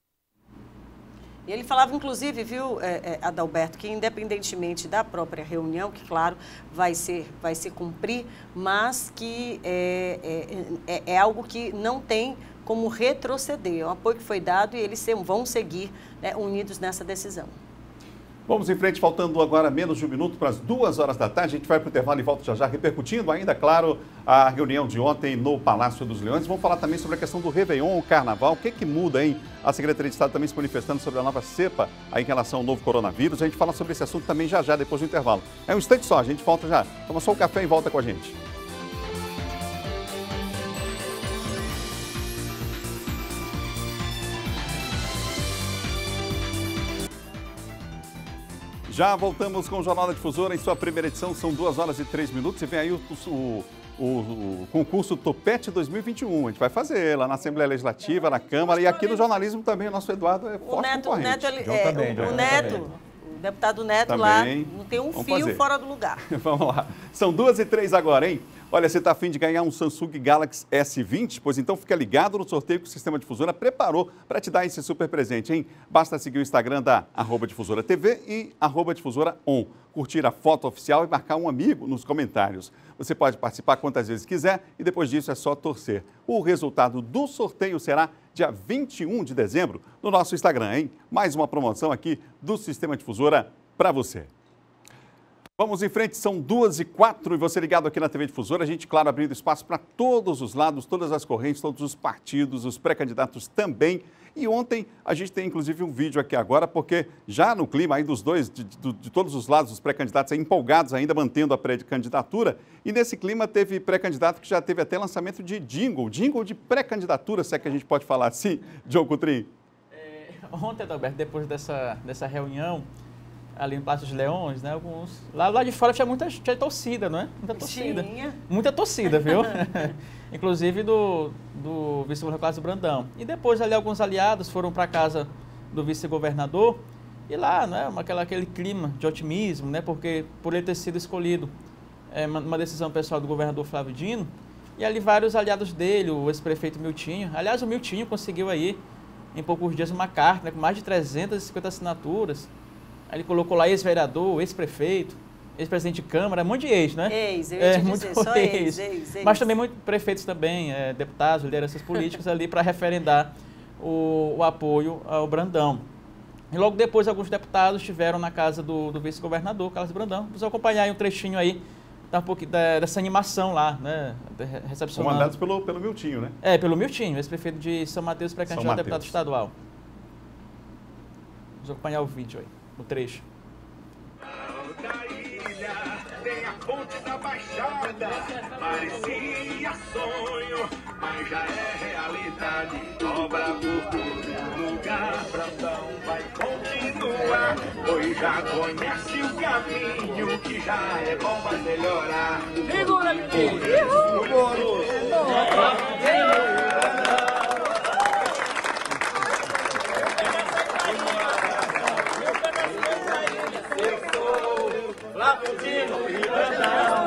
E ele falava, inclusive, viu, Adalberto, que independentemente da própria reunião, que, claro, vai se cumprir, mas que é algo que não tem como retroceder. É um apoio que foi dado e eles vão seguir, né, unidos nessa decisão. Vamos em frente, faltando agora menos de 1 minuto para as 2 horas da tarde. A gente vai para o intervalo e volta já repercutindo ainda, claro, a reunião de ontem no Palácio dos Leões. Vamos falar também sobre a questão do Réveillon, o Carnaval. O que muda, hein? A Secretaria de Estado também se manifestando sobre a nova cepa aí em relação ao novo coronavírus. A gente fala sobre esse assunto também já depois do intervalo. É um instante só, a gente volta já. Toma só um café e volta com a gente. Já voltamos com o Jornal da Difusora em sua primeira edição, são 2 horas e 3 minutos e vem aí o concurso Topete 2021. A gente vai fazer lá na Assembleia Legislativa, na Câmara e aqui no jornalismo também. O nosso Eduardo é forte concorrente. O deputado Neto também, lá não tem um fio fora do lugar. Vamos lá. São 2h03 agora, hein? Olha, você está a fim de ganhar um Samsung Galaxy S20? Pois então fica ligado no sorteio que o Sistema Difusora preparou para te dar esse super presente, hein? Basta seguir o Instagram da @DifusoraTV e @DifusoraOn. Curtir a foto oficial e marcar um amigo nos comentários. Você pode participar quantas vezes quiser e depois disso é só torcer. O resultado do sorteio será dia 21 de dezembro no nosso Instagram, hein? Mais uma promoção aqui do Sistema Difusora para você. Vamos em frente, são 2h04 e você ligado aqui na TV Difusora. A gente, claro, abrindo espaço para todos os lados, todas as correntes, todos os partidos, os pré-candidatos também. E ontem a gente tem inclusive um vídeo aqui agora, porque já no clima aí dos dois, de todos os lados, os pré-candidatos empolgados ainda mantendo a pré-candidatura. E nesse clima teve pré-candidato que já teve até lançamento de jingle de pré-candidatura, se é que a gente pode falar assim, John Coutrin. Ontem, Adalberto, depois dessa reunião ali no Palácio dos Leões, né? Lá de fora tinha torcida, não é? Muita torcida. Tinha. Muita torcida, viu? Inclusive do vice-governador Carlos Brandão. E depois ali alguns aliados foram para a casa do vice-governador e lá, né? Aquele clima de otimismo, né? Porque por ele ter sido escolhido uma decisão pessoal do governador Flávio Dino, e ali vários aliados dele, o ex-prefeito Miltinho. Aliás, o Miltinho conseguiu aí em poucos dias uma carta, né, com mais de 350 assinaturas. Aí ele colocou lá ex-vereador, ex-prefeito, ex-presidente de Câmara, um monte de ex, né? Ex, eu ia te dizer, só ex. Mas também muitos prefeitos também, deputados, lideranças políticas ali para referendar o apoio ao Brandão. E logo depois, alguns deputados estiveram na casa do vice-governador, Carlos Brandão. Vamos acompanhar aí um trechinho aí, um pouquinho dessa animação lá, né? Recepcionando. Comandados pelo Miltinho, né? Pelo Miltinho, ex-prefeito de São Mateus, pré-candidato a deputado estadual. Vamos acompanhar o vídeo aí, o trecho. Tem a ponte da Baixada, parecia sonho, mas já é realidade. Obra por todo lugar, Brandão vai continuar, pois já conhece o caminho que já é bom, vai melhorar. Segura, Flávio Dino e Brandão,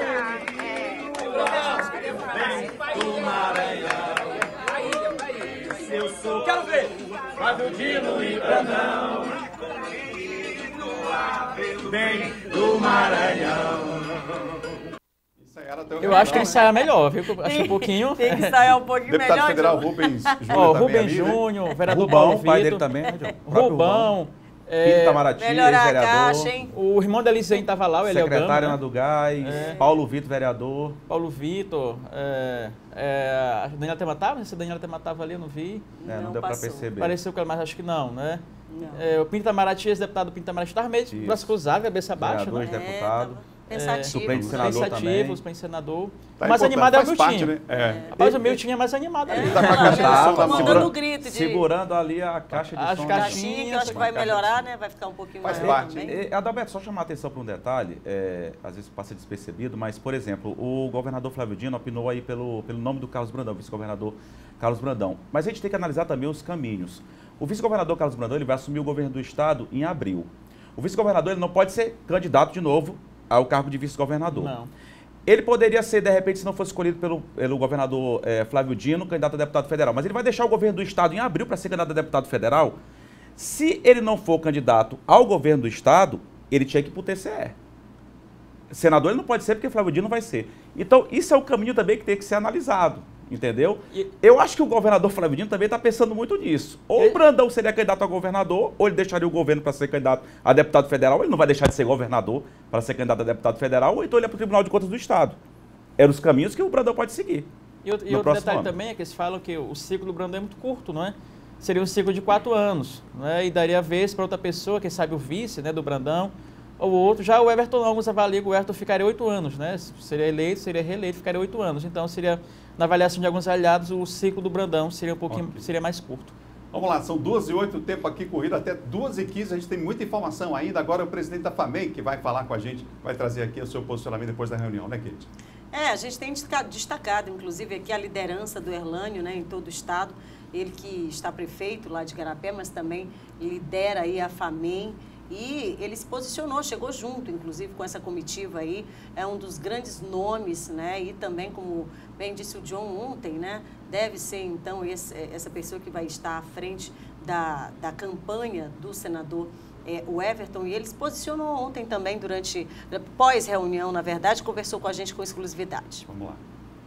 do Maranhão. Eu sou, quero ver, Flávio Dino e Brandão, bem do Maranhão. Eu acho que ele ensaia melhor, viu? Acho um pouquinho. Tem que ensaiar um pouquinho melhor. Deputado federal Rubens Júnior. Rubens Júnior, vereador Rubão, Paulo Vitor. pai dele também, né? Rubão. Pinto Itamaraty, melhorar vereador. a caixa, hein? O irmão da Elisene estava lá, o Eliel Gama. Secretário Ana do Gás, Paulo Vitor, vereador. Paulo Vitor. A Daniela Tema estava? Se a Daniela Tema estava ali, eu não vi. Não deu para perceber. Pareceu que ela, mas acho que não, né? O Pinto Itamaraty, ex-deputado Pinto Itamaraty, estava meio braço cruzado, cabeça baixa. Vereadores, deputado. Suplente senador também. Suplente senador. Tá mais animado é o Miltinho. Né? Rapaz, o Miltinho é mais animado ali. Tá com a caixa de som mandando grito de... Segurando ali a caixa de som. As caixinhas, que eu acho que vai melhorar, né? Vai ficar um pouquinho mais também. Adalberto, só chamar a atenção para um detalhe, às vezes passa despercebido, mas, por exemplo, o governador Flávio Dino opinou aí pelo nome do Carlos Brandão, vice-governador Carlos Brandão. Mas a gente tem que analisar também os caminhos. O vice-governador Carlos Brandão, ele vai assumir o governo do estado em abril. O vice-governador, ele não pode ser candidato de novo ao cargo de vice-governador. Não. Ele poderia ser, de repente, se não fosse escolhido pelo governador Flávio Dino, candidato a deputado federal. Mas ele vai deixar o governo do estado em abril para ser candidato a deputado federal. Se ele não for candidato ao governo do estado, ele tinha que ir para o TCE. Senador ele não pode ser porque Flávio Dino vai ser. Então, isso é o caminho também que tem que ser analisado. Entendeu? Eu acho que o governador Flávio Dino também está pensando muito nisso. Ou o Brandão seria candidato a governador, ou ele deixaria o governo para ser candidato a deputado federal. Ele não vai deixar de ser governador para ser candidato a deputado federal, ou então ele é para o Tribunal de Contas do Estado. Eram os caminhos que o Brandão pode seguir. E outro detalhe também é que eles falam que o ciclo do Brandão é muito curto, não é? Seria um ciclo de 4 anos, não é? E daria a vez para outra pessoa, quem sabe o vice, né, do Brandão, ou outro. Já o Everton não, alguns avaliam que o Everton ficaria 8 anos, né? Seria eleito, seria reeleito, ficaria 8 anos. Então seria, na avaliação de alguns aliados, o ciclo do Brandão seria seria mais curto. Vamos lá, são 2h08, o tempo aqui corrido até 2h15, a gente tem muita informação ainda. Agora é o presidente da FAMEM que vai falar com a gente, vai trazer aqui o seu posicionamento depois da reunião, né, Kate? A gente tem destacado, inclusive, aqui a liderança do Erlânio, né, em todo o estado. Ele que está prefeito lá de Igarapé, mas também lidera aí a FAMEM. E ele se posicionou, chegou junto, inclusive, com essa comitiva aí. É um dos grandes nomes, né? E também, como bem disse o John ontem, né? Deve ser, então, essa pessoa que vai estar à frente da campanha do senador o Everton. E ele se posicionou ontem também, pós-reunião, na verdade, conversou com a gente com exclusividade. Vamos lá.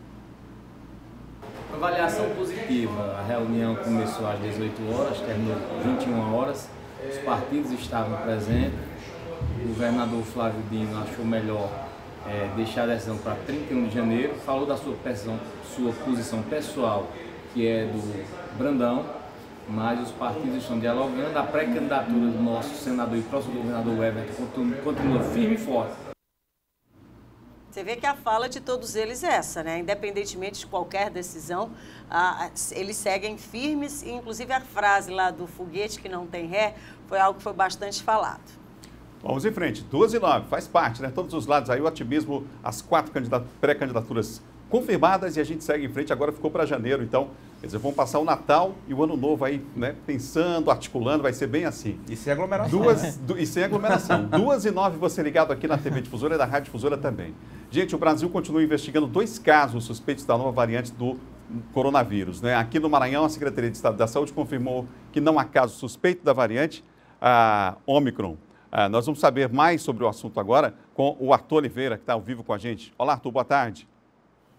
Avaliação positiva. A reunião começou às 18 horas, terminou 21 horas. Os partidos estavam presentes. O governador Flávio Dino achou melhor deixar a decisão para 31 de janeiro. Falou da sua posição pessoal, que é do Brandão, mas os partidos estão dialogando. A pré-candidatura do nosso senador e próximo governador Everton continua firme e forte. Você vê que a fala de todos eles é essa, né? Independentemente de qualquer decisão, eles seguem firmes, e inclusive a frase lá do foguete que não tem ré foi algo que foi bastante falado. Vamos em frente, 2h09, faz parte, né? Todos os lados aí, o otimismo, as 4 pré-candidaturas confirmadas e a gente segue em frente, agora ficou para janeiro, então, quer dizer, vamos passar o Natal e o Ano Novo aí, né? Pensando, articulando, vai ser bem assim. E sem aglomeração. E sem aglomeração. 2h09, você ligado aqui na TV Difusora e da Rádio Difusora também. Gente, o Brasil continua investigando 2 casos suspeitos da nova variante do coronavírus, né? Aqui no Maranhão, a Secretaria de Estado da Saúde confirmou que não há caso suspeito da variante Ômicron. Nós vamos saber mais sobre o assunto agora com o Arthur Oliveira, que está ao vivo com a gente. Olá, Arthur, boa tarde.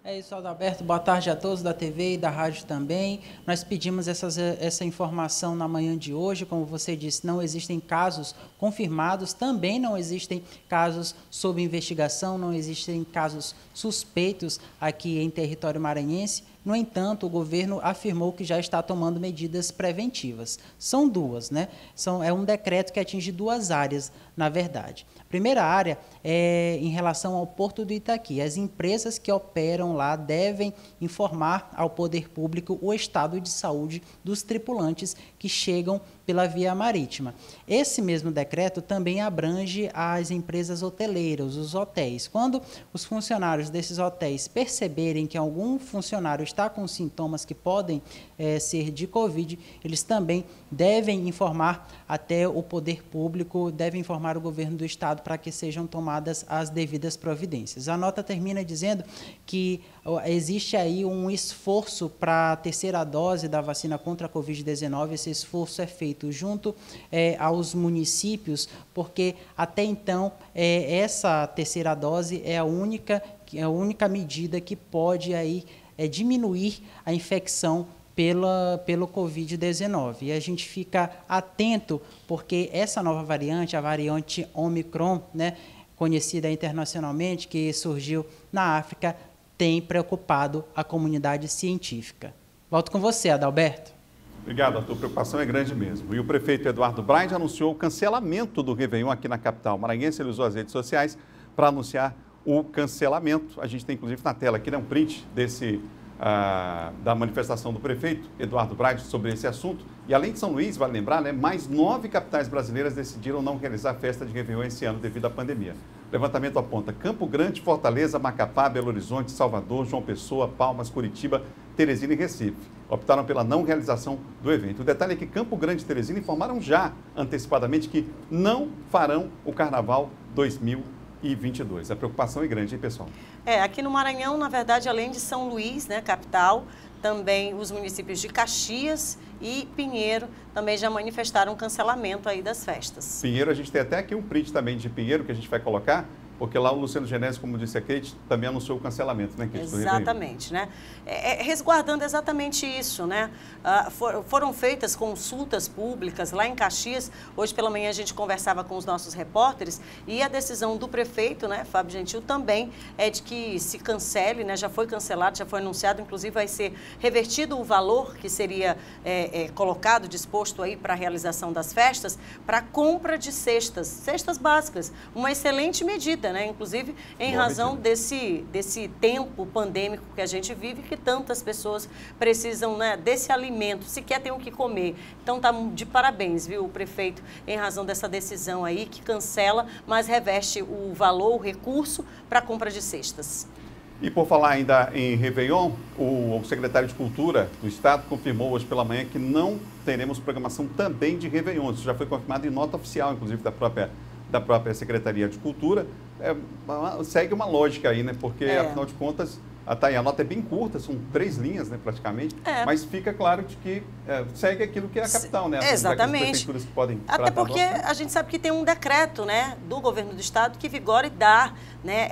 É isso, Adalberto. Boa tarde a todos da TV e da rádio também. Nós pedimos essa informação na manhã de hoje. Como você disse, não existem casos confirmados, também não existem casos sob investigação, não existem casos suspeitos aqui em território maranhense. No entanto, o governo afirmou que já está tomando medidas preventivas. São duas, né? É um decreto que atinge duas áreas, na verdade. A primeira área é em relação ao Porto do Itaqui. As empresas que operam lá devem informar ao poder público o estado de saúde dos tripulantes que chegam pela via marítima. Esse mesmo decreto também abrange as empresas hoteleiras, os hotéis. Quando os funcionários desses hotéis perceberem que algum funcionário está com sintomas que podem ser de Covid, eles também devem informar até o poder público, devem informar o governo do estado para que sejam tomadas as devidas providências. A nota termina dizendo que existe aí um esforço para a terceira dose da vacina contra a Covid-19. Esse esforço é feito junto aos municípios, porque até então essa terceira dose é a única medida que pode aí diminuir a infecção pelo Covid-19. E a gente fica atento, porque essa nova variante, a variante Omicron, né, conhecida internacionalmente, que surgiu na África, tem preocupado a comunidade científica. Volto com você, Adalberto. Obrigado, a tua preocupação é grande mesmo. E o prefeito Eduardo Braide anunciou o cancelamento do Réveillon aqui na capital maranhense. Ele usou as redes sociais para anunciar o cancelamento. A gente tem, inclusive, na tela aqui, né, um print da manifestação do prefeito Eduardo Braide sobre esse assunto. E além de São Luís, vale lembrar, né, mais 9 capitais brasileiras decidiram não realizar a festa de Réveillon esse ano devido à pandemia. O levantamento aponta Campo Grande, Fortaleza, Macapá, Belo Horizonte, Salvador, João Pessoa, Palmas, Curitiba, Teresina e Recife. Optaram pela não realização do evento. O detalhe é que Campo Grande e Teresina informaram já antecipadamente que não farão o Carnaval 2022. A preocupação é grande, hein, pessoal? Aqui no Maranhão, na verdade, além de São Luís, né, capital, também os municípios de Caxias e Pinheiro também já manifestaram um cancelamento aí das festas. Pinheiro, a gente tem até aqui um print também de Pinheiro que a gente vai colocar, porque lá o Luciano Genésio, como disse a Kate, também anunciou o cancelamento, né, Kate? Exatamente, né? Resguardando exatamente isso, né? Foram feitas consultas públicas lá em Caxias. Hoje pela manhã a gente conversava com os nossos repórteres e a decisão do prefeito, né, Fábio Gentil, também é de que se cancele, né? Já foi cancelado, já foi anunciado, inclusive vai ser revertido o valor que seria colocado, disposto aí para a realização das festas, para compra de cestas básicas. Uma excelente medida, né? Inclusive em razão desse tempo pandêmico que a gente vive, que tantas pessoas precisam, né, desse alimento, sequer tem o que comer. Então tá de parabéns, viu, o prefeito, em razão dessa decisão aí que cancela, mas reveste o valor, o recurso para a compra de cestas. E por falar ainda em Réveillon, o secretário de Cultura do Estado confirmou hoje pela manhã que não teremos programação também de Réveillon. Isso já foi confirmado em nota oficial, inclusive, da própria Secretaria de Cultura. Segue uma lógica aí, né? Porque, afinal de contas, a nota é bem curta, são 3 linhas, né, praticamente, mas fica claro de que segue aquilo que é a capital, né? Exatamente. As prefeituras que podem até porque a gente sabe que tem um decreto, né, do governo do estado que vigora e dá, né,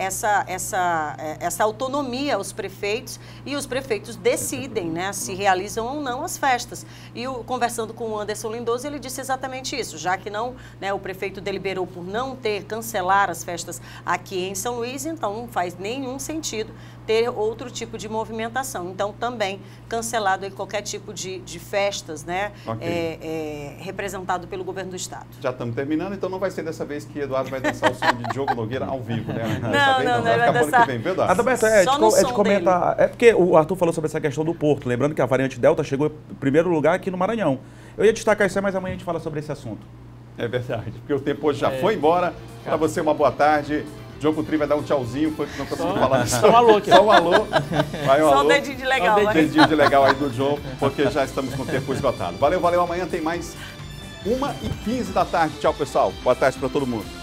essa autonomia aos prefeitos, e os prefeitos decidem, né, se realizam ou não as festas. E conversando com o Anderson Lindoso, ele disse exatamente isso, já que não, né, o prefeito deliberou por não cancelar as festas aqui em São Luís, então não faz nenhum sentido ter outro tipo de movimentação. Então, também cancelado aí qualquer tipo de festas, né, representado pelo governo do estado. Já estamos terminando, então não vai ser dessa vez que Eduardo vai dançar o som de Diogo Nogueira ao vivo, né? Não, vai dançar Adalberto, de comentar, é porque o Arthur falou sobre essa questão do Porto, lembrando que a variante Delta chegou em primeiro lugar aqui no Maranhão. Eu ia destacar isso aí, mas amanhã a gente fala sobre esse assunto. É verdade, porque o tempo hoje já foi embora. Para você, uma boa tarde. Diogo Tri vai dar um tchauzinho, não consegui falar. Só um alô aqui. Só um alô. Vai um só alô. um dedinho de legal. Um dedinho de legal aí do Diogo, porque já estamos com o tempo esgotado. Valeu. Amanhã tem mais 1h15 da tarde. Tchau, pessoal. Boa tarde para todo mundo.